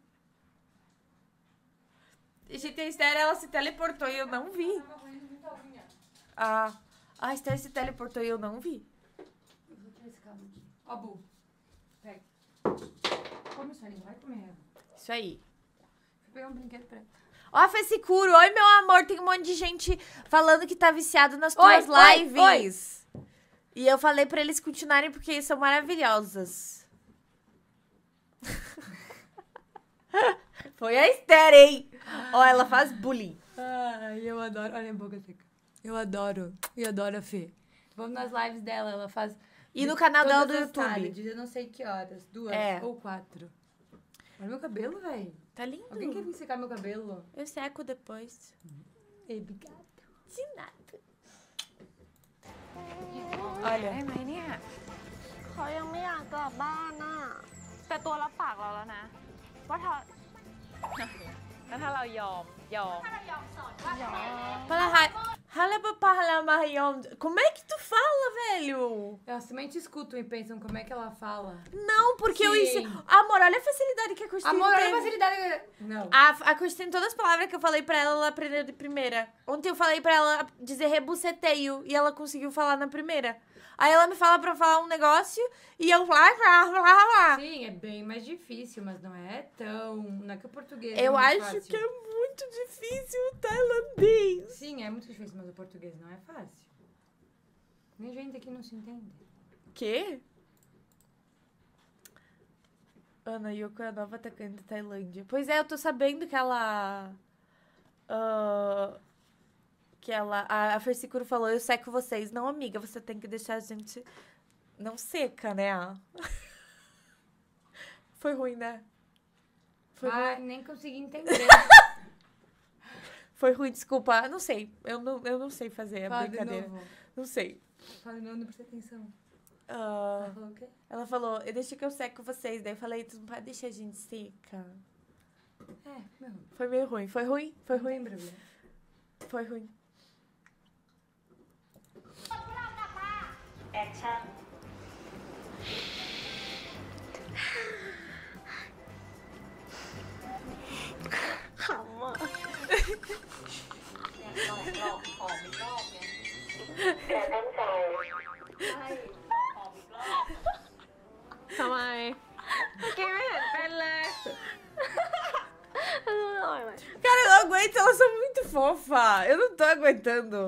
[SPEAKER 1] Gente, a Esther, ela se teleportou e eu não vi. Ah, a Esther se teleportou e eu não vi.
[SPEAKER 4] Eu vou tirar esse cabo aqui. Ó, Bu. Pega. Come isso aí, não vai comer.
[SPEAKER 1] Isso aí.
[SPEAKER 4] Vou pegar um brinquedo pra ela.
[SPEAKER 1] Ó, Fê Securo, oi, meu amor. Tem um monte de gente falando que tá viciado nas
[SPEAKER 3] Oi,
[SPEAKER 1] tuas
[SPEAKER 3] oi,
[SPEAKER 1] lives. E eu falei pra eles continuarem porque são maravilhosas. Foi a Esther, hein? Ó, ela faz bullying.
[SPEAKER 4] Ai, eu adoro. Olha a boca seca. Eu adoro. Eu adoro a Fê. Vamos nas lives dela, ela faz...
[SPEAKER 1] E no canal dela do
[SPEAKER 4] todas as
[SPEAKER 1] YouTube.
[SPEAKER 4] tardes, eu não sei que horas. Duas
[SPEAKER 1] É.
[SPEAKER 4] ou quatro. Olha meu cabelo, velho.
[SPEAKER 1] Tá lindo.
[SPEAKER 4] Alguém quer vir secar meu cabelo?
[SPEAKER 1] Eu seco depois.
[SPEAKER 4] Ei, obrigada.
[SPEAKER 1] De nada.
[SPEAKER 3] ได้
[SPEAKER 1] Olha.
[SPEAKER 3] ไหมเนี่ย
[SPEAKER 2] เขายังไม่อยากกลับบ้านน่ะ
[SPEAKER 3] แต่ตัวรับปากเราแล้วนะ ว่าถ้า แล้วถ้าเรายอม ยอม
[SPEAKER 5] ถ้าเรายอมสอนว่า
[SPEAKER 1] Fala, Ra- Rala pra parla Marion. Como é que tu fala, velho?
[SPEAKER 4] Elas somente escutam e pensam como é que ela fala.
[SPEAKER 1] Não, porque eu
[SPEAKER 4] Sim.
[SPEAKER 1] ensino. Amor, olha a facilidade que a Cristina
[SPEAKER 4] Amor, olha
[SPEAKER 1] tem.
[SPEAKER 4] a facilidade. Não.
[SPEAKER 1] A, a Cristina, todas as palavras que eu falei pra ela, ela aprendeu de primeira. Ontem eu falei pra ela dizer rebuceteio e ela conseguiu falar na primeira. Aí ela me fala pra falar um negócio e eu lá, lá, lá, lá.
[SPEAKER 4] Sim, é bem mais difícil, mas não é tão... Não é que o português
[SPEAKER 1] Eu
[SPEAKER 4] é muito
[SPEAKER 1] acho
[SPEAKER 4] fácil.
[SPEAKER 1] que é muito difícil o tailandês.
[SPEAKER 4] Sim, é muito difícil, mas o português não é fácil. Nem gente aqui não se entende.
[SPEAKER 1] Quê? Ana Yoko é a nova atacante da Tailândia. Pois é, eu tô sabendo que ela... ah, que ela... A, a Fersicuro falou, eu seco vocês. Não, amiga, você tem que deixar a gente... Não seca, né? Foi ruim, né? Foi ruim.
[SPEAKER 4] Ah, nem consegui entender.
[SPEAKER 1] Foi ruim, desculpa. Eu não sei. Eu não, eu não sei fazer a
[SPEAKER 4] Fala de
[SPEAKER 1] brincadeira.
[SPEAKER 4] novo.
[SPEAKER 1] Não sei.
[SPEAKER 4] Fala de novo, não presta atenção.
[SPEAKER 1] Ah,
[SPEAKER 4] Ela falou o quê?
[SPEAKER 1] ela falou, eu deixo que eu seco vocês. Daí eu falei, tu não pode deixar a gente seca.
[SPEAKER 4] É, meu.
[SPEAKER 1] Foi meio ruim. Foi ruim? Foi
[SPEAKER 4] Não
[SPEAKER 1] ruim?
[SPEAKER 4] tem problema.
[SPEAKER 1] Foi ruim.
[SPEAKER 5] พวกเรากลับมาแอคชั่น
[SPEAKER 2] ขำอ่ะ
[SPEAKER 5] เนี่ยลองลองหอมอีกรอบไง
[SPEAKER 2] แต่ตั้งใจ
[SPEAKER 5] ใช่ลองหอมอีกรอบ
[SPEAKER 3] ทำไมเมื่อกี้ไม่เห็นเป็นเลย
[SPEAKER 2] อร่อยไหม
[SPEAKER 1] Cara, eu não aguento, elas são muito fofas. Eu não tô aguentando.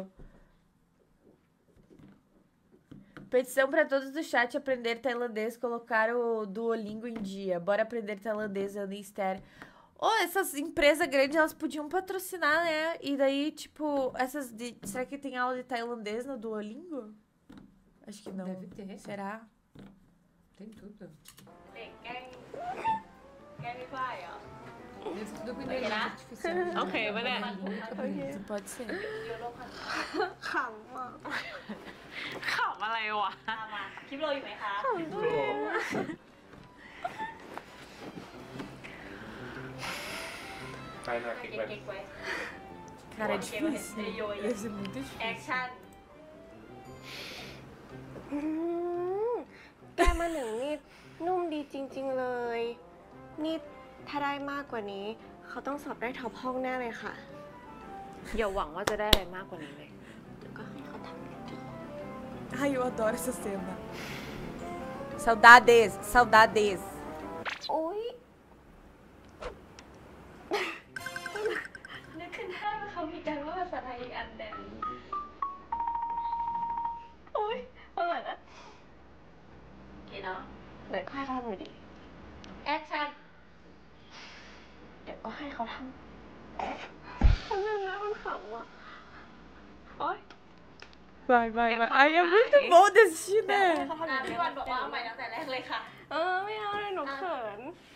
[SPEAKER 1] Petição pra todos do chat aprender tailandês, colocar o Duolingo em dia. Bora aprender tailandês, Ana e Esther. Oh, essas empresas grandes, elas podiam patrocinar, né? E daí, tipo, essas de... Será que tem aula de tailandês no Duolingo? Acho que não.
[SPEAKER 4] Deve ter.
[SPEAKER 1] Será?
[SPEAKER 4] Tem tudo.
[SPEAKER 5] เด็กแกล้งแกล้งพี่ฝ้ายเหรอ
[SPEAKER 4] Isso tudo com inteligência artificial.
[SPEAKER 3] Ok, vai lá.
[SPEAKER 4] Muito bonito.
[SPEAKER 1] Isso pode ser.
[SPEAKER 5] โยโรพันธ์
[SPEAKER 2] ขำอ่ะ
[SPEAKER 3] ขำอะไรวะ
[SPEAKER 5] มามาคลิปเราอยู่ไหมคะ
[SPEAKER 7] ไปหน่อย
[SPEAKER 5] เก่
[SPEAKER 7] เก่งไป
[SPEAKER 5] งเก่งไว้
[SPEAKER 1] Cara, é
[SPEAKER 5] Porque vai
[SPEAKER 1] difícil.
[SPEAKER 5] ser ioiô.
[SPEAKER 1] Ia ser muito
[SPEAKER 5] แอค
[SPEAKER 1] difícil.
[SPEAKER 5] ชั่น
[SPEAKER 2] อืมแก้มาหนึ่งนี่นุ่มดีจริงๆเลย นี่ถ้าได้มากกว่านี้ เขาต้องสอบได้ท็อปห้องแน่เลยค่ะ
[SPEAKER 3] อย่าหวังว่าจะได้อะไรมากกว่านี้เลย
[SPEAKER 2] เดี๋ยวก็ให้เขาทำอยู่ดี
[SPEAKER 1] Ai, eu adoro essa cena. Saudades, saudades.
[SPEAKER 2] โอ๊ย
[SPEAKER 5] นึกขึ้นได้ว่าเขามีการว่าภาษาไทยอีกอันหนึ่ง
[SPEAKER 2] โอ๊ยเอาใหม่นะ
[SPEAKER 5] โอเคเนาะ
[SPEAKER 2] เดี๋ยวก็ให้เขาทำอยู่ดี
[SPEAKER 5] แอคชั่น
[SPEAKER 2] เดี๋ยวก็ให้เขาทำเขาเล่นแล้วมันขำอ่ะ โอ๊ย
[SPEAKER 1] Vai, vai, vai. Ai, é muito bom desse, né?
[SPEAKER 5] อ่ะพี่วันบอกว่าเอาใหม่ตั้งแต่แรกเลยค่ะ
[SPEAKER 2] เออไม่เอาเลยหนูเขิน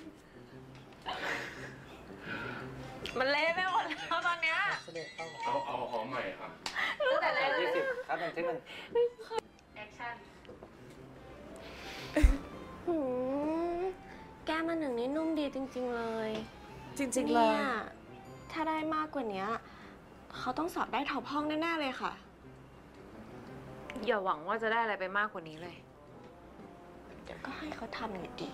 [SPEAKER 2] มันเละไปหมดแล้วตอนเนี้ย
[SPEAKER 7] เอาเอาหอมใหม่ครับ
[SPEAKER 5] ตั้งแต่แรกเลย
[SPEAKER 6] ยี่สิบครับหนึ่งที่หนึ่ง
[SPEAKER 5] แอคชั่น
[SPEAKER 2] หืมแก้มาหนึ่งนี่นุ่มดีจริง ๆ เลย
[SPEAKER 1] จริงๆ
[SPEAKER 2] เนี่
[SPEAKER 1] เลย ย
[SPEAKER 2] ถ้าได้มากกว่านี้ เขาต้องสอบได้ท็อปห้องแน่ ๆ เลยค่ะ
[SPEAKER 3] อย่าหวังว่าจะได้อะไรไปมากกว่านี้เลย
[SPEAKER 2] เดี๋ยวก็ให้เขาทำอยู่ดี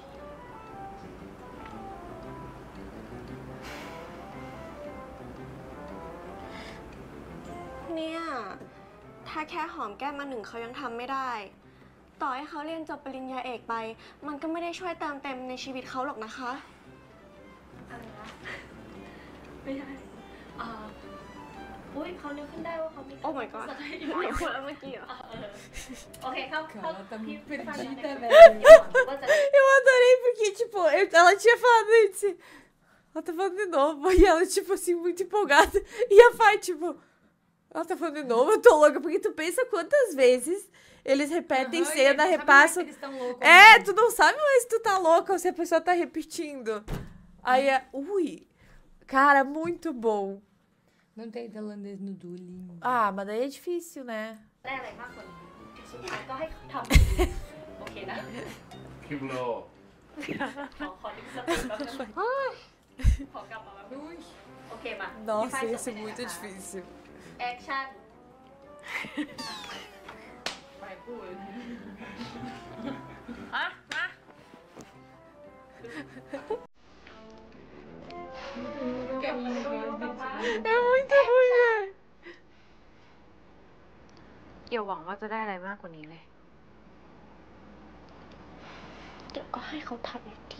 [SPEAKER 2] เนี่ย ถ้าแค่หอมแก้มมาหนึ่งเขายังทำไม่ได้ ต่อให้เขาเรียนจบปริญญาเอกไป มันก็ไม่ได้ช่วยเติมเต็มในชีวิตเขาหรอกนะคะ
[SPEAKER 5] อะไรนะ ไม่ได้อ่าอุ้ยเขานึกขึ้นได้ว่าเขามี
[SPEAKER 2] โอ้ my god
[SPEAKER 5] ภาษาไทยอีก
[SPEAKER 2] ไม่
[SPEAKER 5] อันห
[SPEAKER 2] พู
[SPEAKER 5] นึ่
[SPEAKER 2] ด
[SPEAKER 5] ง
[SPEAKER 2] แล้วเมื่อกี้เหรอ
[SPEAKER 5] อ่ะเออโอเคเข้าเข้า
[SPEAKER 1] Cara, tá
[SPEAKER 5] พี่
[SPEAKER 1] muito
[SPEAKER 5] พี่ฟังยังไง
[SPEAKER 1] perdida,
[SPEAKER 5] ว่าจะ
[SPEAKER 1] Eu adorei porque, tipo, eu- ela tinha falado isso. Ela tá falando de novo. E ela, tipo assim, muito empolgada. E a Fai, tipo, ela tá falando de novo, eu tô louca. Porque tu pensa quantas vezes eles repetem
[SPEAKER 4] Aham, e
[SPEAKER 1] cena,
[SPEAKER 4] sabe mais
[SPEAKER 1] repassam.
[SPEAKER 4] que eles tão loucos,
[SPEAKER 1] É,
[SPEAKER 4] né?
[SPEAKER 1] tu não sabe mais se tu tá louca ou se a pessoa tá repetindo. Aí é. Ui! Cara, muito bom.
[SPEAKER 4] Não tem tailandês no Duolingo.
[SPEAKER 1] Ah, mas daí é difícil, né?
[SPEAKER 5] ได้อะไรมากกว่านี้สุดท้ายก็ให้เขาทำอยู่ดีโอเคนะ
[SPEAKER 7] คิมโล
[SPEAKER 5] ขอขอดึงสติแป๊บนึงขอกลับมาแบบนึงโอเคมา
[SPEAKER 1] Nossa,
[SPEAKER 5] พี่
[SPEAKER 1] ia
[SPEAKER 5] ฝ้าย
[SPEAKER 1] ser
[SPEAKER 5] ส่งไป
[SPEAKER 1] muito
[SPEAKER 5] นะคะ
[SPEAKER 1] difícil.
[SPEAKER 5] แอคชั่น
[SPEAKER 1] É muito ruim, velho.
[SPEAKER 3] อย่าหวังว่าจะได้อะไรมากกว่านี้เลย
[SPEAKER 2] เดี๋ยวก็ให้เขาทำอยู่ดี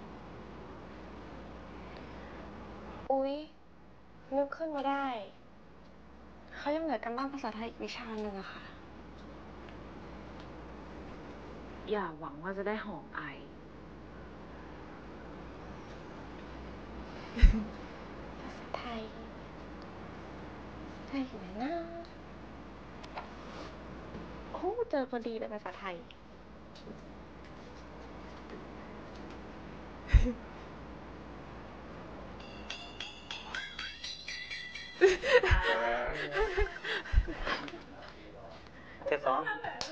[SPEAKER 2] อุ๊ย นึกขึ้นมาได้ เขายังเหลือกันบ้านภาษาไทยอีกวิชาหนึ่งอะค่ะ
[SPEAKER 3] อย่าหวังว่าจะได้หอมไอ
[SPEAKER 2] ภาษาไทย ไทยอยู่ไหนนะโอ้เจอพอดีเลยภาษาไทย
[SPEAKER 6] เทปสอง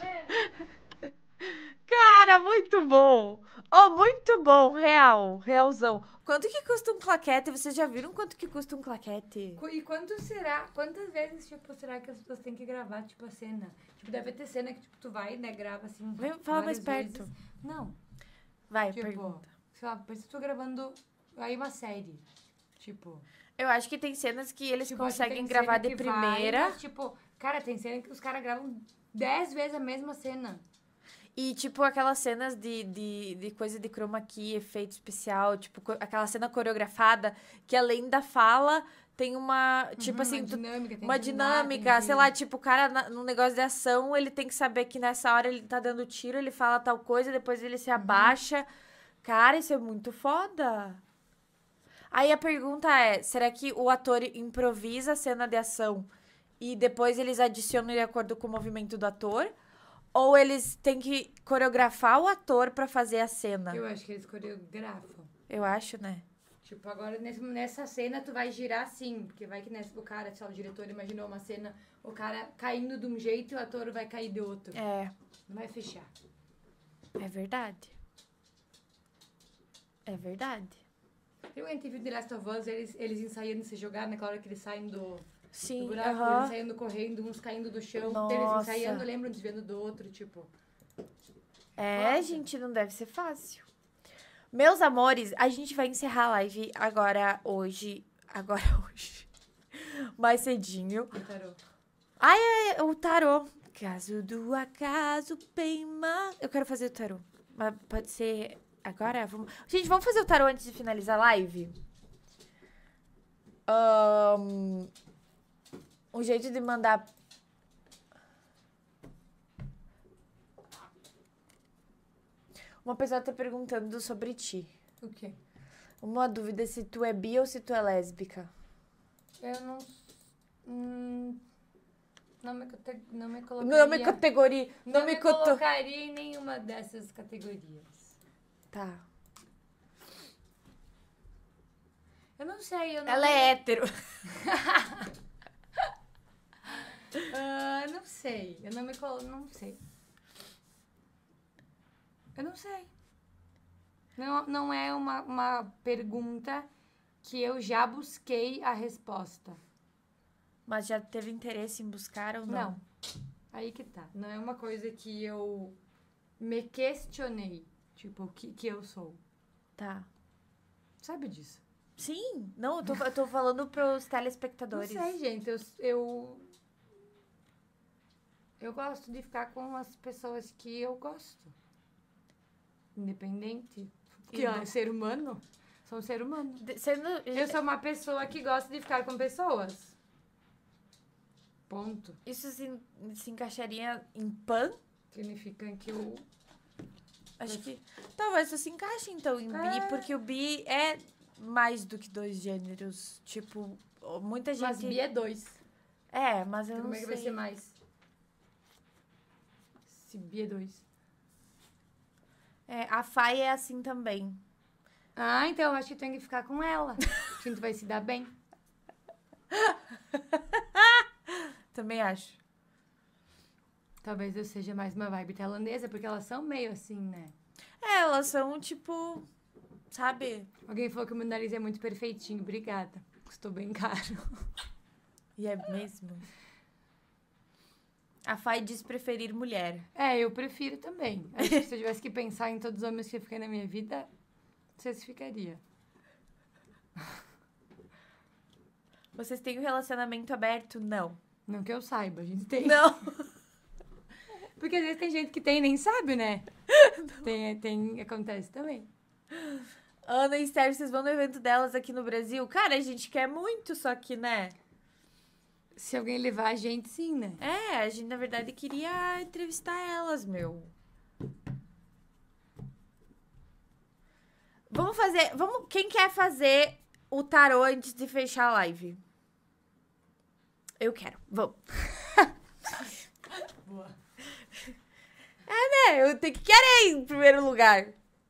[SPEAKER 1] Cara, muito bom. Oh, muito bom, real, realzão. Quanto que custa um claquete? Vocês já viram quanto que custa um claquete?
[SPEAKER 4] Qu- E quanto será? Quantas vezes, tipo, será que as pessoas têm que gravar, tipo, a cena? Tipo, deve ter cena que, tipo, tu vai, né, grava, assim,
[SPEAKER 1] Vem, fala mais
[SPEAKER 4] várias
[SPEAKER 1] perto.
[SPEAKER 4] vezes. Não,
[SPEAKER 1] Vai,
[SPEAKER 4] tipo,
[SPEAKER 1] pergunta.
[SPEAKER 4] sei lá, pensa tu gravando aí uma série. Tipo,
[SPEAKER 1] Eu acho que tem cenas que eles
[SPEAKER 4] tipo, acho que
[SPEAKER 1] conseguem
[SPEAKER 4] tem
[SPEAKER 1] gravar
[SPEAKER 4] cena
[SPEAKER 1] de
[SPEAKER 4] que
[SPEAKER 1] primeira.
[SPEAKER 4] vai, mas, tipo, cara, tem cena que os caras gravam dez vezes a mesma cena.
[SPEAKER 1] E, tipo, aquelas cenas de, de, de coisa de chroma key, efeito especial, tipo, co- aquela cena coreografada, que além da fala, tem uma, tipo
[SPEAKER 4] Uhum,
[SPEAKER 1] assim,
[SPEAKER 4] uma
[SPEAKER 1] tu-
[SPEAKER 4] dinâmica, tem
[SPEAKER 1] uma
[SPEAKER 4] que rimar,
[SPEAKER 1] dinâmica,
[SPEAKER 4] tem
[SPEAKER 1] sei
[SPEAKER 4] que-
[SPEAKER 1] lá, tipo, o cara na- num negócio de ação, ele tem que saber que nessa hora ele tá dando tiro, ele fala tal coisa, depois ele se abaixa. Cara, isso é muito foda. Aí a pergunta é, será que o ator improvisa a cena de ação e depois eles adicionam de acordo com o movimento do ator? Ou eles têm que coreografar o ator pra fazer a cena?
[SPEAKER 4] Eu acho que eles coreografam.
[SPEAKER 1] Eu acho, né?
[SPEAKER 4] Tipo, agora nesse, nessa cena tu vai girar assim, porque vai que nessa, o cara, sei lá, o diretor imaginou uma cena, o cara caindo de um jeito e o ator vai cair de outro.
[SPEAKER 1] É,
[SPEAKER 4] Não vai fechar.
[SPEAKER 1] é verdade. É verdade.
[SPEAKER 4] Eu entrei vídeo de Last of Us, eles, eles ensaiando se jogar naquela hora que eles saem do, do
[SPEAKER 1] Sim,
[SPEAKER 4] buraco,
[SPEAKER 1] aham.
[SPEAKER 4] eles saindo correndo, uns caindo do chão,
[SPEAKER 1] Nossa.
[SPEAKER 4] eles ensaiando, lembram, desviando do outro, tipo.
[SPEAKER 1] É,
[SPEAKER 4] Nossa.
[SPEAKER 1] gente, não deve ser fácil. Meus amores, a gente vai encerrar a live agora, hoje. Agora, hoje. Mais cedinho.
[SPEAKER 4] O tarô.
[SPEAKER 1] Ai, ai, o tarô. Caso do acaso, peima. Eu quero fazer o tarô. Mas pode ser agora? Vamos... Gente, vamos fazer o tarô antes de finalizar a live? Um, um jeito de mandar... Uma pessoa tá perguntando sobre ti.
[SPEAKER 4] O quê?
[SPEAKER 1] Uma dúvida se tu é bi ou se tu é lésbica.
[SPEAKER 4] Eu não... Hum, não, me, cate- não me colocaria...
[SPEAKER 1] Não me categoria.
[SPEAKER 4] Não
[SPEAKER 1] Não
[SPEAKER 4] me
[SPEAKER 1] me coto...
[SPEAKER 4] colocaria em nenhuma dessas categorias.
[SPEAKER 1] Tá.
[SPEAKER 4] Eu não sei, eu não...
[SPEAKER 1] Ela é hétero.
[SPEAKER 4] Ah, não sei. Eu não me colo... Não sei. Eu não sei. Não, não é uma, uma pergunta que eu já busquei a resposta.
[SPEAKER 1] Mas já teve interesse em buscar ou não?
[SPEAKER 4] Não. Aí que tá. Não é uma coisa que eu me questionei. Tipo, o que, que eu sou.
[SPEAKER 1] Tá.
[SPEAKER 4] Sabe disso?
[SPEAKER 1] Sim. Não, eu tô, eu tô falando pros
[SPEAKER 4] Não
[SPEAKER 1] telespectadores.
[SPEAKER 4] sei, gente. Eu, eu... Eu gosto de ficar com as pessoas que eu gosto. Independente. Que é ser humano. Sou um ser humano.
[SPEAKER 1] De- Sendo...
[SPEAKER 4] Eu sou uma pessoa que gosta de ficar com pessoas. Ponto.
[SPEAKER 1] Isso se, se encaixaria em pan?
[SPEAKER 4] Significa que eu...
[SPEAKER 1] Acho que... Talvez isso se encaixe, então, em bi.
[SPEAKER 4] É.
[SPEAKER 1] Porque o bi é mais do que dois gêneros. Tipo, muita gente...
[SPEAKER 4] Mas bi é dois.
[SPEAKER 1] É, mas eu
[SPEAKER 4] Como
[SPEAKER 1] não
[SPEAKER 4] é que
[SPEAKER 1] sei.
[SPEAKER 4] vai ser mais? Se bi é dois.
[SPEAKER 1] É, a Fai é assim também.
[SPEAKER 4] Ah, então eu acho que tu tem que ficar com ela. Acho que tu vai se dar bem.
[SPEAKER 1] Também acho.
[SPEAKER 4] Talvez eu seja mais uma vibe tailandesa, porque elas são meio assim, né?
[SPEAKER 1] É, elas são, tipo... Sabe?
[SPEAKER 4] Alguém falou que o meu nariz é muito perfeitinho. Obrigada. Custou bem caro.
[SPEAKER 1] E é mesmo. A Fai diz preferir mulher.
[SPEAKER 4] É, eu prefiro também. Acho que se eu tivesse que pensar em todos os homens que eu fiquei na minha vida, vocês ficaria.
[SPEAKER 1] Vocês têm um relacionamento aberto? Não.
[SPEAKER 4] Não que eu saiba, a gente tem.
[SPEAKER 1] Não.
[SPEAKER 4] Porque às vezes tem gente que tem e nem sabe, né? Tem, tem, acontece também.
[SPEAKER 1] Ana e Esther, vocês vão no evento delas aqui no Brasil? Cara, a gente quer muito, só que, né?
[SPEAKER 4] Se alguém levar a gente, sim, né?
[SPEAKER 1] É, a gente, na verdade, queria entrevistar elas, meu. Vamos fazer... Vamos, quem quer fazer o tarô antes de fechar a live? Eu quero. Vamos.
[SPEAKER 4] Boa.
[SPEAKER 1] É, né? Eu tenho que querer em primeiro lugar.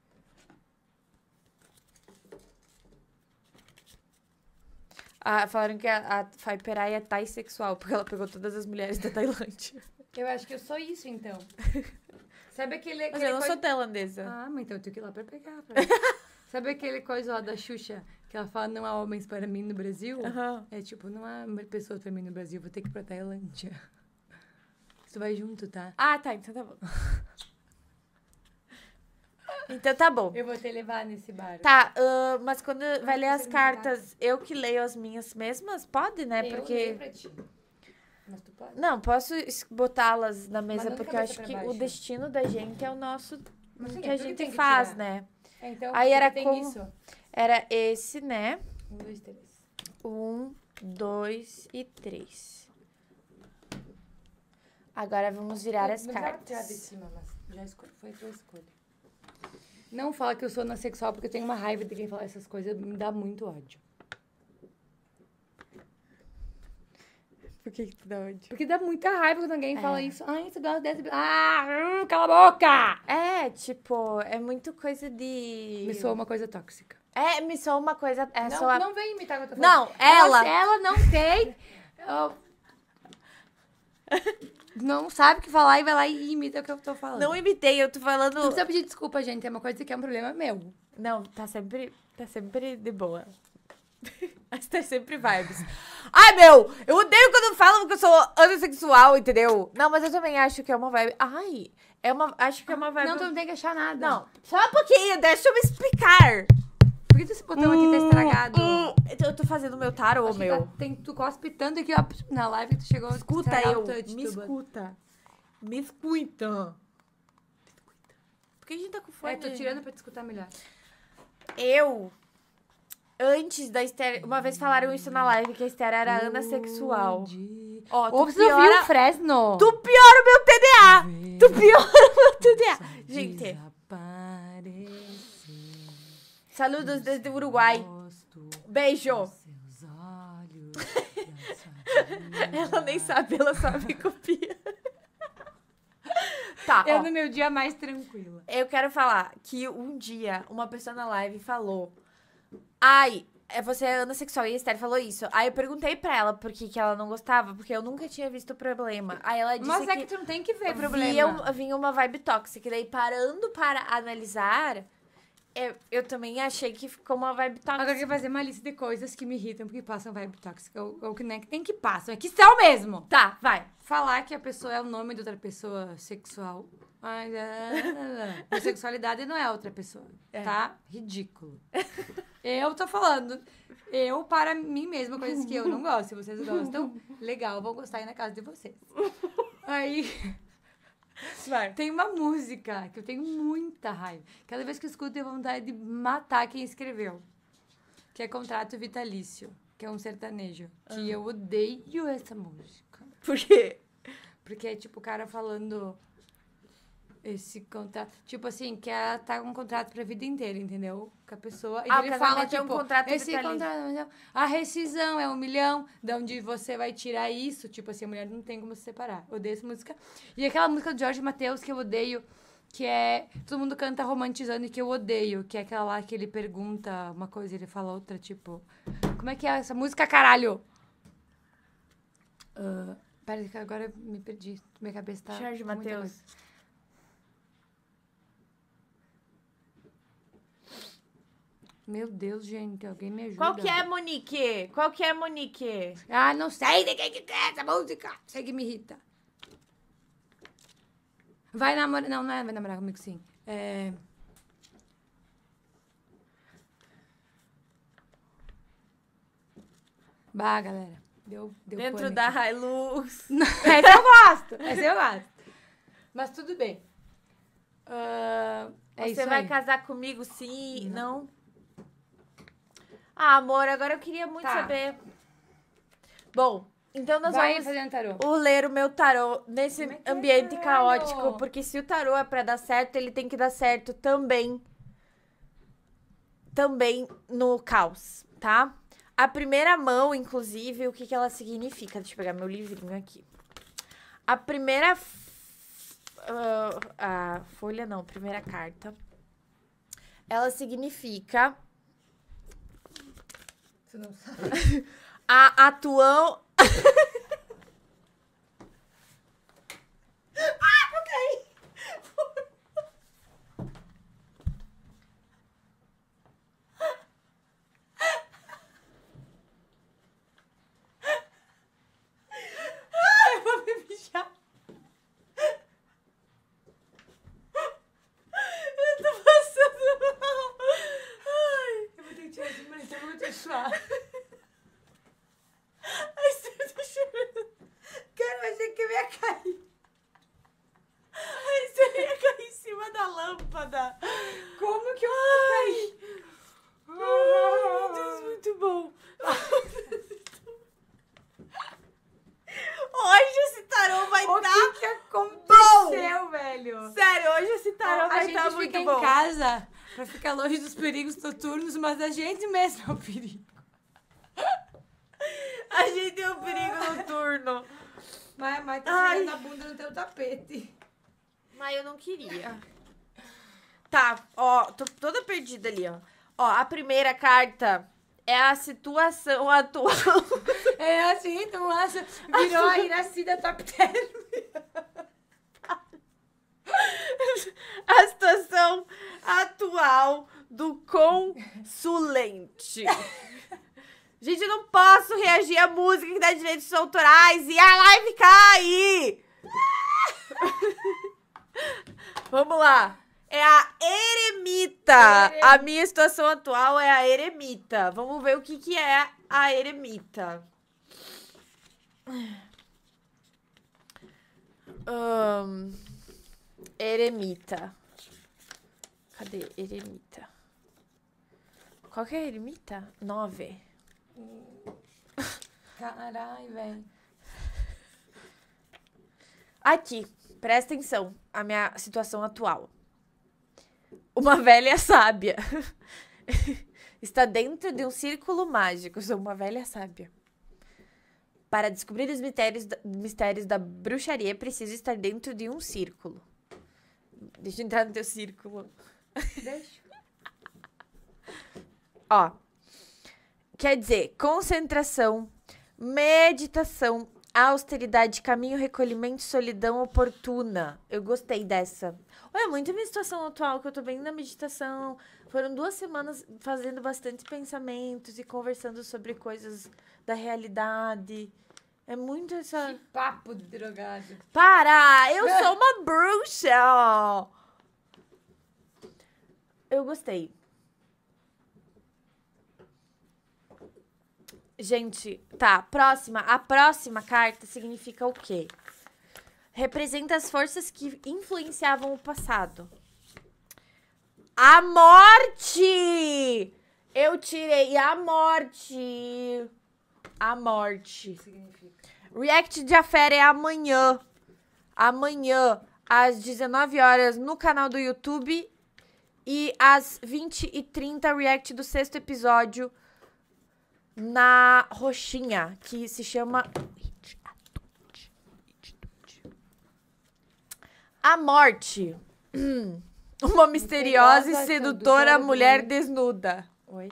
[SPEAKER 1] Ah, falaram que a, a Fai Perai é taissexual, porque ela pegou todas as mulheres da Tailândia.
[SPEAKER 4] Eu acho que eu sou isso, então. Sabe aquele...
[SPEAKER 1] Mas
[SPEAKER 4] aquele
[SPEAKER 1] eu não
[SPEAKER 4] coisa...
[SPEAKER 1] sou tailandesa.
[SPEAKER 4] Ah, mas então eu tenho que ir lá pra pegar. Pra... Sabe aquele coisa lá da Xuxa, que ela fala não há homens para mim no Brasil?
[SPEAKER 1] Aham.
[SPEAKER 4] É tipo, não há pessoas pra mim no Brasil, vou ter que ir pra Tailândia. Você vai junto, tá?
[SPEAKER 1] Ah, tá. Então tá bom. Então tá bom.
[SPEAKER 4] Eu vou te levar nesse bar.
[SPEAKER 1] Tá, ah, mas quando vai ler
[SPEAKER 4] você
[SPEAKER 1] as
[SPEAKER 4] me
[SPEAKER 1] cartas, eu que leio as minhas mesmas? Pode, né?
[SPEAKER 4] Eu
[SPEAKER 1] Porque...
[SPEAKER 4] leio pra ti. Mas tu pode?
[SPEAKER 1] Não, posso es- botá-las na mesa,
[SPEAKER 4] Mandando
[SPEAKER 1] porque eu
[SPEAKER 4] cabeça
[SPEAKER 1] acho
[SPEAKER 4] pra
[SPEAKER 1] que o
[SPEAKER 4] baixo.
[SPEAKER 1] destino da gente é o nosso...
[SPEAKER 4] Mas sim,
[SPEAKER 1] que
[SPEAKER 4] é
[SPEAKER 1] a
[SPEAKER 4] tu que
[SPEAKER 1] gente
[SPEAKER 4] tem que
[SPEAKER 1] faz,
[SPEAKER 4] tirar.
[SPEAKER 1] né?
[SPEAKER 4] É, então,
[SPEAKER 1] Aí
[SPEAKER 4] porque
[SPEAKER 1] era
[SPEAKER 4] tem
[SPEAKER 1] como-
[SPEAKER 4] isso.
[SPEAKER 1] Era esse, né?
[SPEAKER 4] Um, dois, três.
[SPEAKER 1] Um, dois e três. Agora vamos virar as
[SPEAKER 4] Não precisava tirar de
[SPEAKER 1] cartas.
[SPEAKER 4] cima, mas já escolhi, foi tua escolha. Não fala que eu sou assexual, porque eu tenho uma raiva de quem fala essas coisas, me dá muito ódio.
[SPEAKER 1] Por que que tu dá ódio?
[SPEAKER 4] Porque dá muita raiva quando alguém
[SPEAKER 1] É.
[SPEAKER 4] fala isso. Ai, você gosta dessa... Ah, hum, cala a boca!
[SPEAKER 1] É, tipo, é muito coisa de...
[SPEAKER 4] Me soa uma coisa tóxica.
[SPEAKER 1] É, me soa uma coisa... É,
[SPEAKER 4] não,
[SPEAKER 1] soa...
[SPEAKER 4] não vem imitar o que eu tô
[SPEAKER 1] Não,
[SPEAKER 4] falando.
[SPEAKER 1] ela-
[SPEAKER 4] Ela não tem... ó, não sabe o que falar e vai lá e imita o que eu tô falando.
[SPEAKER 1] Não imitei, eu tô falando...
[SPEAKER 4] Não precisa pedir desculpa, gente. É uma coisa que é um problema meu.
[SPEAKER 1] Não, tá sempre, tá sempre de boa. A A Esther sempre vibes. Ai, meu, eu odeio quando falam que eu sou homossexual, entendeu? Não, mas eu também acho que é uma vibe... Ai, é uma... Acho que é uma vibe...
[SPEAKER 4] Não, tu não tem que achar nada.
[SPEAKER 1] Não, só um pouquinho, deixa eu me explicar.
[SPEAKER 4] Por que esse botão aqui tá estragado?
[SPEAKER 1] Hum, eu tô fazendo meu tarô,
[SPEAKER 4] Acho que
[SPEAKER 1] meu.
[SPEAKER 4] tá- tem, tu cospe tanto aqui, ó, na live que tu chegou a
[SPEAKER 1] Escuta
[SPEAKER 4] estragar
[SPEAKER 1] eu,
[SPEAKER 4] o touch
[SPEAKER 1] me
[SPEAKER 4] do botão.
[SPEAKER 1] escuta. Me escuta. Por que a gente tá com fone?
[SPEAKER 4] É, tô tirando pra te escutar melhor.
[SPEAKER 1] Eu, antes da Esther... Uma vez falaram isso na live, que a Esther era anassexual. Ó,
[SPEAKER 4] Ou
[SPEAKER 1] tu
[SPEAKER 4] você ouviu
[SPEAKER 1] piora,
[SPEAKER 4] o Fresno?
[SPEAKER 1] tu piora o meu T D A. Tu piora o meu T D A. Gente, saludos desde o Uruguai. Beijo. Ela nem sabe, ela só me copia. Tá,
[SPEAKER 4] Eu
[SPEAKER 1] ó.
[SPEAKER 4] no meu dia mais tranquila.
[SPEAKER 1] Eu quero falar que um dia uma pessoa na live falou: ai, é, você é anassexual. E a Esther falou isso. Aí eu perguntei pra ela por que, que ela não gostava, porque eu nunca tinha visto o problema. Aí ela disse
[SPEAKER 4] Mas é
[SPEAKER 1] que,
[SPEAKER 4] que tu não tem que ver problema.
[SPEAKER 1] Via, um- vinha uma vibe tóxica. E daí, parando para analisar, eu, eu também achei que ficou uma vibe tóxica.
[SPEAKER 4] Agora eu quero fazer uma lista de coisas que me irritam porque passam vibe tóxica. Ou, ou que não é que tem que passam, é que são mesmo.
[SPEAKER 1] Tá, vai.
[SPEAKER 4] Falar que a pessoa é o nome de outra pessoa sexual. Ai, a sexualidade não é outra pessoa, tá? Ridículo. Eu tô falando, eu para mim mesma, coisas que eu não gosto. Se vocês gostam, legal, vou gostar aí na casa de vocês. Aí,
[SPEAKER 1] Vai.
[SPEAKER 4] tem uma música que eu tenho muita raiva. Cada vez que eu escuto, eu tenho vontade de matar quem escreveu. Que é Contrato Vitalício, que é um sertanejo. Que eu odeio essa música.
[SPEAKER 1] Por quê?
[SPEAKER 4] Porque é tipo o cara falando esse contrato. Tipo assim, que ela tá com um contrato pra vida inteira, entendeu? Com a pessoa. E
[SPEAKER 1] Ah, o
[SPEAKER 4] ele
[SPEAKER 1] casamento
[SPEAKER 4] fala,
[SPEAKER 1] é um
[SPEAKER 4] tipo,
[SPEAKER 1] contrato
[SPEAKER 4] esse
[SPEAKER 1] vitalício.
[SPEAKER 4] contrato. A rescisão é um milhão, de onde você vai tirar isso. Tipo assim, a mulher não tem como se separar. Eu odeio essa música. E aquela música do Jorge Mateus que eu odeio, que é. Todo mundo canta romantizando e que eu odeio, que é aquela lá que ele pergunta uma coisa e ele fala outra, tipo. Como é que é essa música, caralho? Uh, Pera, que agora eu me perdi. Minha cabeça tá.
[SPEAKER 1] Jorge
[SPEAKER 4] com muita
[SPEAKER 1] Mateus.
[SPEAKER 4] coisa. Meu Deus, gente, alguém me ajuda.
[SPEAKER 1] Qual que é, Monique? Qual que é, Monique?
[SPEAKER 4] Ah, não sei de quem que é essa música. Sei que me irrita. Vai namorar. Não, não é vai namorar comigo, sim. É. Bah, galera. Deu, deu
[SPEAKER 1] Dentro
[SPEAKER 4] pânico.
[SPEAKER 1] da Hilux.
[SPEAKER 4] Essa eu gosto. Essa eu gosto. Mas tudo bem. Ah, é
[SPEAKER 1] Você
[SPEAKER 4] isso
[SPEAKER 1] vai
[SPEAKER 4] aí.
[SPEAKER 1] casar comigo, sim? Não? Ah, amor, agora eu queria muito
[SPEAKER 4] Tá.
[SPEAKER 1] saber. Bom, então nós
[SPEAKER 4] Vai
[SPEAKER 1] vamos
[SPEAKER 4] fazendo tarô.
[SPEAKER 1] o ler o meu tarô nesse
[SPEAKER 4] Como é que é,
[SPEAKER 1] ambiente
[SPEAKER 4] caralho?
[SPEAKER 1] caótico, porque se o tarô é pra dar certo, ele tem que dar certo também também no caos, tá? A primeira mão, inclusive, o que que ela significa? Deixa eu pegar meu livrinho aqui. A primeira f- ah, a folha não, primeira carta. Ela significa
[SPEAKER 4] Tu não sabe.
[SPEAKER 1] a atual. Ah, vou cair! Ai, eu vou me mijar. Eu tô passando mal. Ai.
[SPEAKER 4] Eu vou ter que tirar esse mas eu vou te suar.
[SPEAKER 1] Ai, você tá chorando. Cara, eu achei que eu ia cair. Ai, você ia cair em cima da lâmpada.
[SPEAKER 4] Como que eu
[SPEAKER 1] Ai. Ai, meu Deus, muito bom. Hoje esse tarô vai
[SPEAKER 4] O
[SPEAKER 1] estar...
[SPEAKER 4] que que aconteceu, velho?
[SPEAKER 1] Sério, hoje esse tarô
[SPEAKER 4] A
[SPEAKER 1] vai
[SPEAKER 4] gente
[SPEAKER 1] estar
[SPEAKER 4] fica
[SPEAKER 1] muito
[SPEAKER 4] em
[SPEAKER 1] bom.
[SPEAKER 4] casa pra ficar longe dos perigos noturnos, mas a gente mesmo é o perigo.
[SPEAKER 1] A gente tem um perigo noturno.
[SPEAKER 4] Mas, mas
[SPEAKER 1] Ai.
[SPEAKER 4] tá segurando a bunda no teu tapete.
[SPEAKER 1] Mas eu não queria. Tá, ó, tô toda perdida ali, ó. Ó, a primeira carta é a situação atual.
[SPEAKER 4] É assim, então acha, virou a Iracida Top Term.
[SPEAKER 1] A situação atual do consulente. Gente, eu não posso reagir à música que dá direitos autorais e a live cai! Vamos lá. É a eremita.
[SPEAKER 4] Eremita.
[SPEAKER 1] A minha situação atual é a eremita. Vamos ver o que, que é a eremita. Ahn, eremita. Cadê eremita? Qual que é a eremita? Nove.
[SPEAKER 4] Caralho, velho.
[SPEAKER 1] Aqui, presta atenção. A minha situação atual. Uma velha sábia está dentro de um círculo mágico. Sou uma velha sábia. Para descobrir os mistérios da, mistérios da bruxaria, preciso estar dentro de um círculo. Deixa eu entrar no teu círculo.
[SPEAKER 4] Deixa.
[SPEAKER 1] Ó. Quer dizer, concentração, meditação, austeridade, caminho, recolhimento, solidão oportuna. Eu gostei dessa. Olha, muito a minha situação atual, que eu tô bem na meditação. Foram duas semanas fazendo bastante pensamentos e conversando sobre coisas da realidade. É muito essa...
[SPEAKER 4] Que papo de drogado.
[SPEAKER 1] Para! Eu sou uma bruxa! Eu gostei. Gente, tá, próxima. A próxima carta significa o quê? Representa as forças que influenciavam o passado. A morte! Eu tirei a morte. A morte.
[SPEAKER 4] Significa.
[SPEAKER 1] React de Afera é amanhã. Amanhã, às dezenove horas, no canal do YouTube. E às vinte e trinta, react do sexto episódio na roxinha, que se chama A Morte. Uma misteriosa e sedutora mulher desnuda. Oi?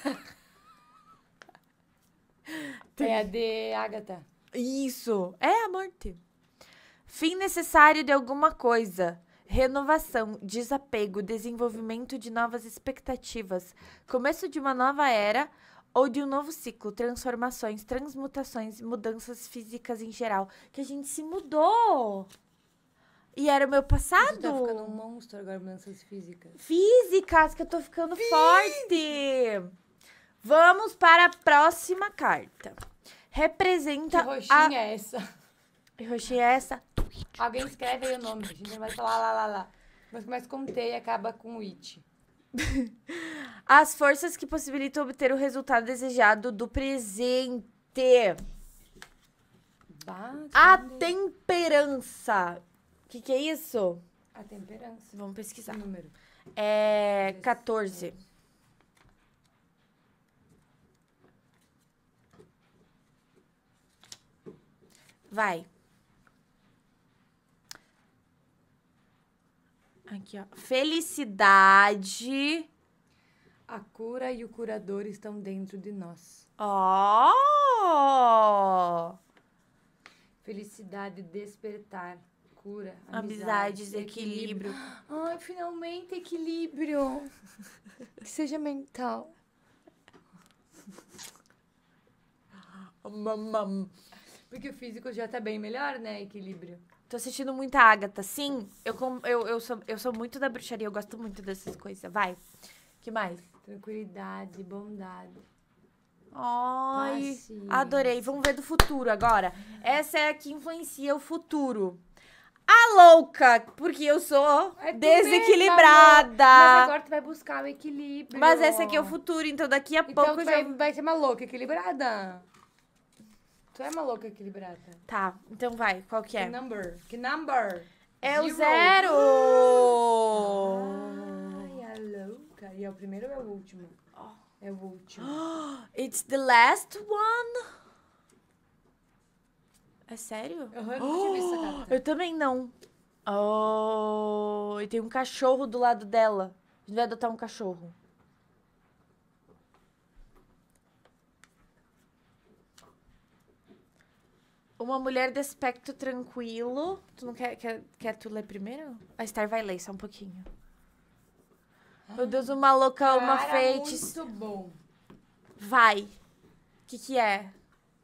[SPEAKER 4] É a de Agatha.
[SPEAKER 1] Isso, é a morte. Fim necessário de alguma coisa. Renovação, desapego, desenvolvimento de novas expectativas. Começo de uma nova era ou de um novo ciclo. Transformações, transmutações, mudanças físicas em geral. Que a gente se mudou. E era o meu passado.
[SPEAKER 4] Você tá ficando um monstro agora, mudanças físicas.
[SPEAKER 1] Físicas, que eu tô ficando forte. Vamos para a próxima carta. Representa
[SPEAKER 4] Que roxinha
[SPEAKER 1] a...
[SPEAKER 4] é essa?
[SPEAKER 1] Que roxinha é essa?
[SPEAKER 4] Alguém escreve aí o nome, a gente vai falar lá, lá, lá. Mas começa com T e acaba com it.
[SPEAKER 1] As forças que possibilitam obter o resultado desejado do presente.
[SPEAKER 4] Bah,
[SPEAKER 1] A
[SPEAKER 4] cadê?
[SPEAKER 1] temperança. O que, que é isso?
[SPEAKER 4] A temperança.
[SPEAKER 1] Vamos pesquisar.
[SPEAKER 4] Número.
[SPEAKER 1] É quatorze. Vai. Aqui, ó. Felicidade.
[SPEAKER 4] A cura e o curador estão dentro de nós.
[SPEAKER 1] Ó.
[SPEAKER 4] Felicidade, despertar, cura,
[SPEAKER 1] Amizades,
[SPEAKER 4] amizades,
[SPEAKER 1] equilíbrio.
[SPEAKER 4] Ai, finalmente equilíbrio. Que seja mental.
[SPEAKER 1] Mamam.
[SPEAKER 4] Porque o físico já tá bem melhor, né? Equilíbrio.
[SPEAKER 1] Tô assistindo muita Agatha. Sim, eu, com- eu, eu, sou, eu sou muito da bruxaria. Eu gosto muito dessas coisas. Vai. Que mais?
[SPEAKER 4] Tranquilidade, bondade.
[SPEAKER 1] Ai,
[SPEAKER 4] Paciência.
[SPEAKER 1] adorei. Vamos ver do futuro agora. Essa é a que influencia o futuro. A louca, porque eu sou
[SPEAKER 4] É tu
[SPEAKER 1] desequilibrada.
[SPEAKER 4] mesma, amor. Mas agora tu vai buscar o equilíbrio.
[SPEAKER 1] Mas esse aqui é o futuro, então daqui a
[SPEAKER 4] Então
[SPEAKER 1] pouco
[SPEAKER 4] tu
[SPEAKER 1] eu já...
[SPEAKER 4] vai, vai ser uma louca equilibrada. Tu é uma louca equilibrada.
[SPEAKER 1] Tá, então vai. Qual que
[SPEAKER 4] Que
[SPEAKER 1] é?
[SPEAKER 4] number? Que number?
[SPEAKER 1] É o
[SPEAKER 4] Zero.
[SPEAKER 1] zero.
[SPEAKER 4] Ai, a louca. E é o primeiro ou é o último? É o último.
[SPEAKER 1] It's the last one. É sério?
[SPEAKER 4] Eu nunca tinha visto essa carta.
[SPEAKER 1] Eu também não. Oh, e tem um cachorro do lado dela. A gente vai adotar um cachorro. Uma mulher de aspecto tranquilo. Tu não quer, quer, quer tu ler primeiro? A Star vai ler só um pouquinho. Meu Deus, uma louca, uma
[SPEAKER 4] Cara,
[SPEAKER 1] feitiço.
[SPEAKER 4] muito bom.
[SPEAKER 1] Vai. que que é?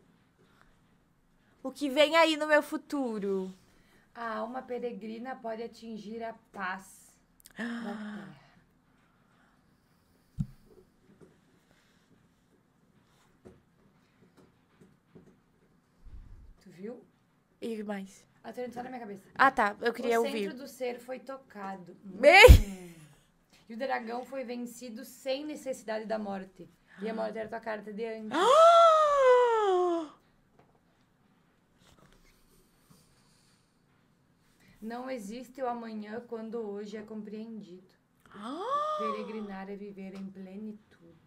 [SPEAKER 1] O que vem aí no meu futuro?
[SPEAKER 4] A alma peregrina pode atingir a paz da terra. Tu viu?
[SPEAKER 1] E mais?
[SPEAKER 4] A tua só na minha cabeça.
[SPEAKER 1] Ah, tá. Eu queria
[SPEAKER 4] o
[SPEAKER 1] ouvir.
[SPEAKER 4] centro do ser foi tocado.
[SPEAKER 1] Bem...
[SPEAKER 4] Hum. E o dragão foi vencido sem necessidade da morte. E a morte era tua carta de antes. Não existe o amanhã quando o hoje é compreendido. Peregrinar é viver em plenitude.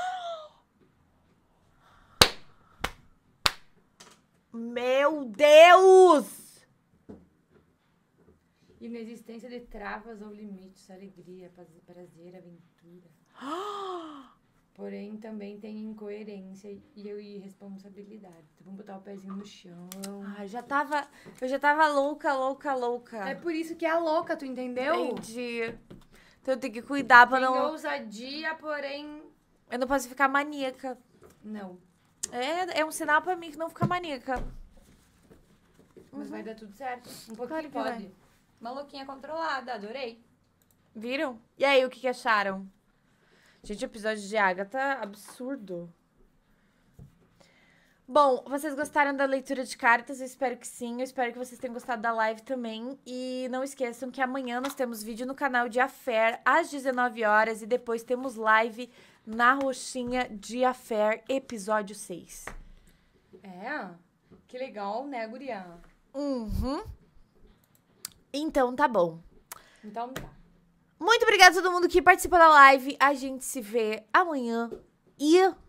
[SPEAKER 1] Meu Deus!
[SPEAKER 4] Inexistência de travas ou limites, alegria, paz- prazer, aventura. Porém, também tem incoerência e irresponsabilidade. Então, vamos botar o pezinho no chão.
[SPEAKER 1] Ai, já tava... Eu já tava louca, louca, louca.
[SPEAKER 4] É por isso que é a louca, tu entendeu?
[SPEAKER 1] Entendi. Então eu tenho que cuidar pra
[SPEAKER 4] Tem
[SPEAKER 1] não...
[SPEAKER 4] ousadia, porém...
[SPEAKER 1] Eu não posso ficar maníaca.
[SPEAKER 4] Não.
[SPEAKER 1] É, é um sinal pra mim que não ficar maníaca.
[SPEAKER 4] Mas vai dar tudo certo. Um pouquinho
[SPEAKER 1] Claro que
[SPEAKER 4] pode.
[SPEAKER 1] vai.
[SPEAKER 4] Uma louquinha controlada, adorei.
[SPEAKER 1] Viram? E aí, o que, que acharam? Gente, o episódio de Agatha, absurdo. Bom, vocês gostaram da leitura de cartas? Eu espero que sim. Eu espero que vocês tenham gostado da live também. E não esqueçam que amanhã nós temos vídeo no canal de Affair às dezenove horas. E depois temos live na roxinha de Affair, episódio seis.
[SPEAKER 4] É? Que legal, né, guria?
[SPEAKER 1] Uhum. Então tá bom.
[SPEAKER 4] Então tá.
[SPEAKER 1] Muito obrigada a todo mundo que participou da live. A gente se vê amanhã. E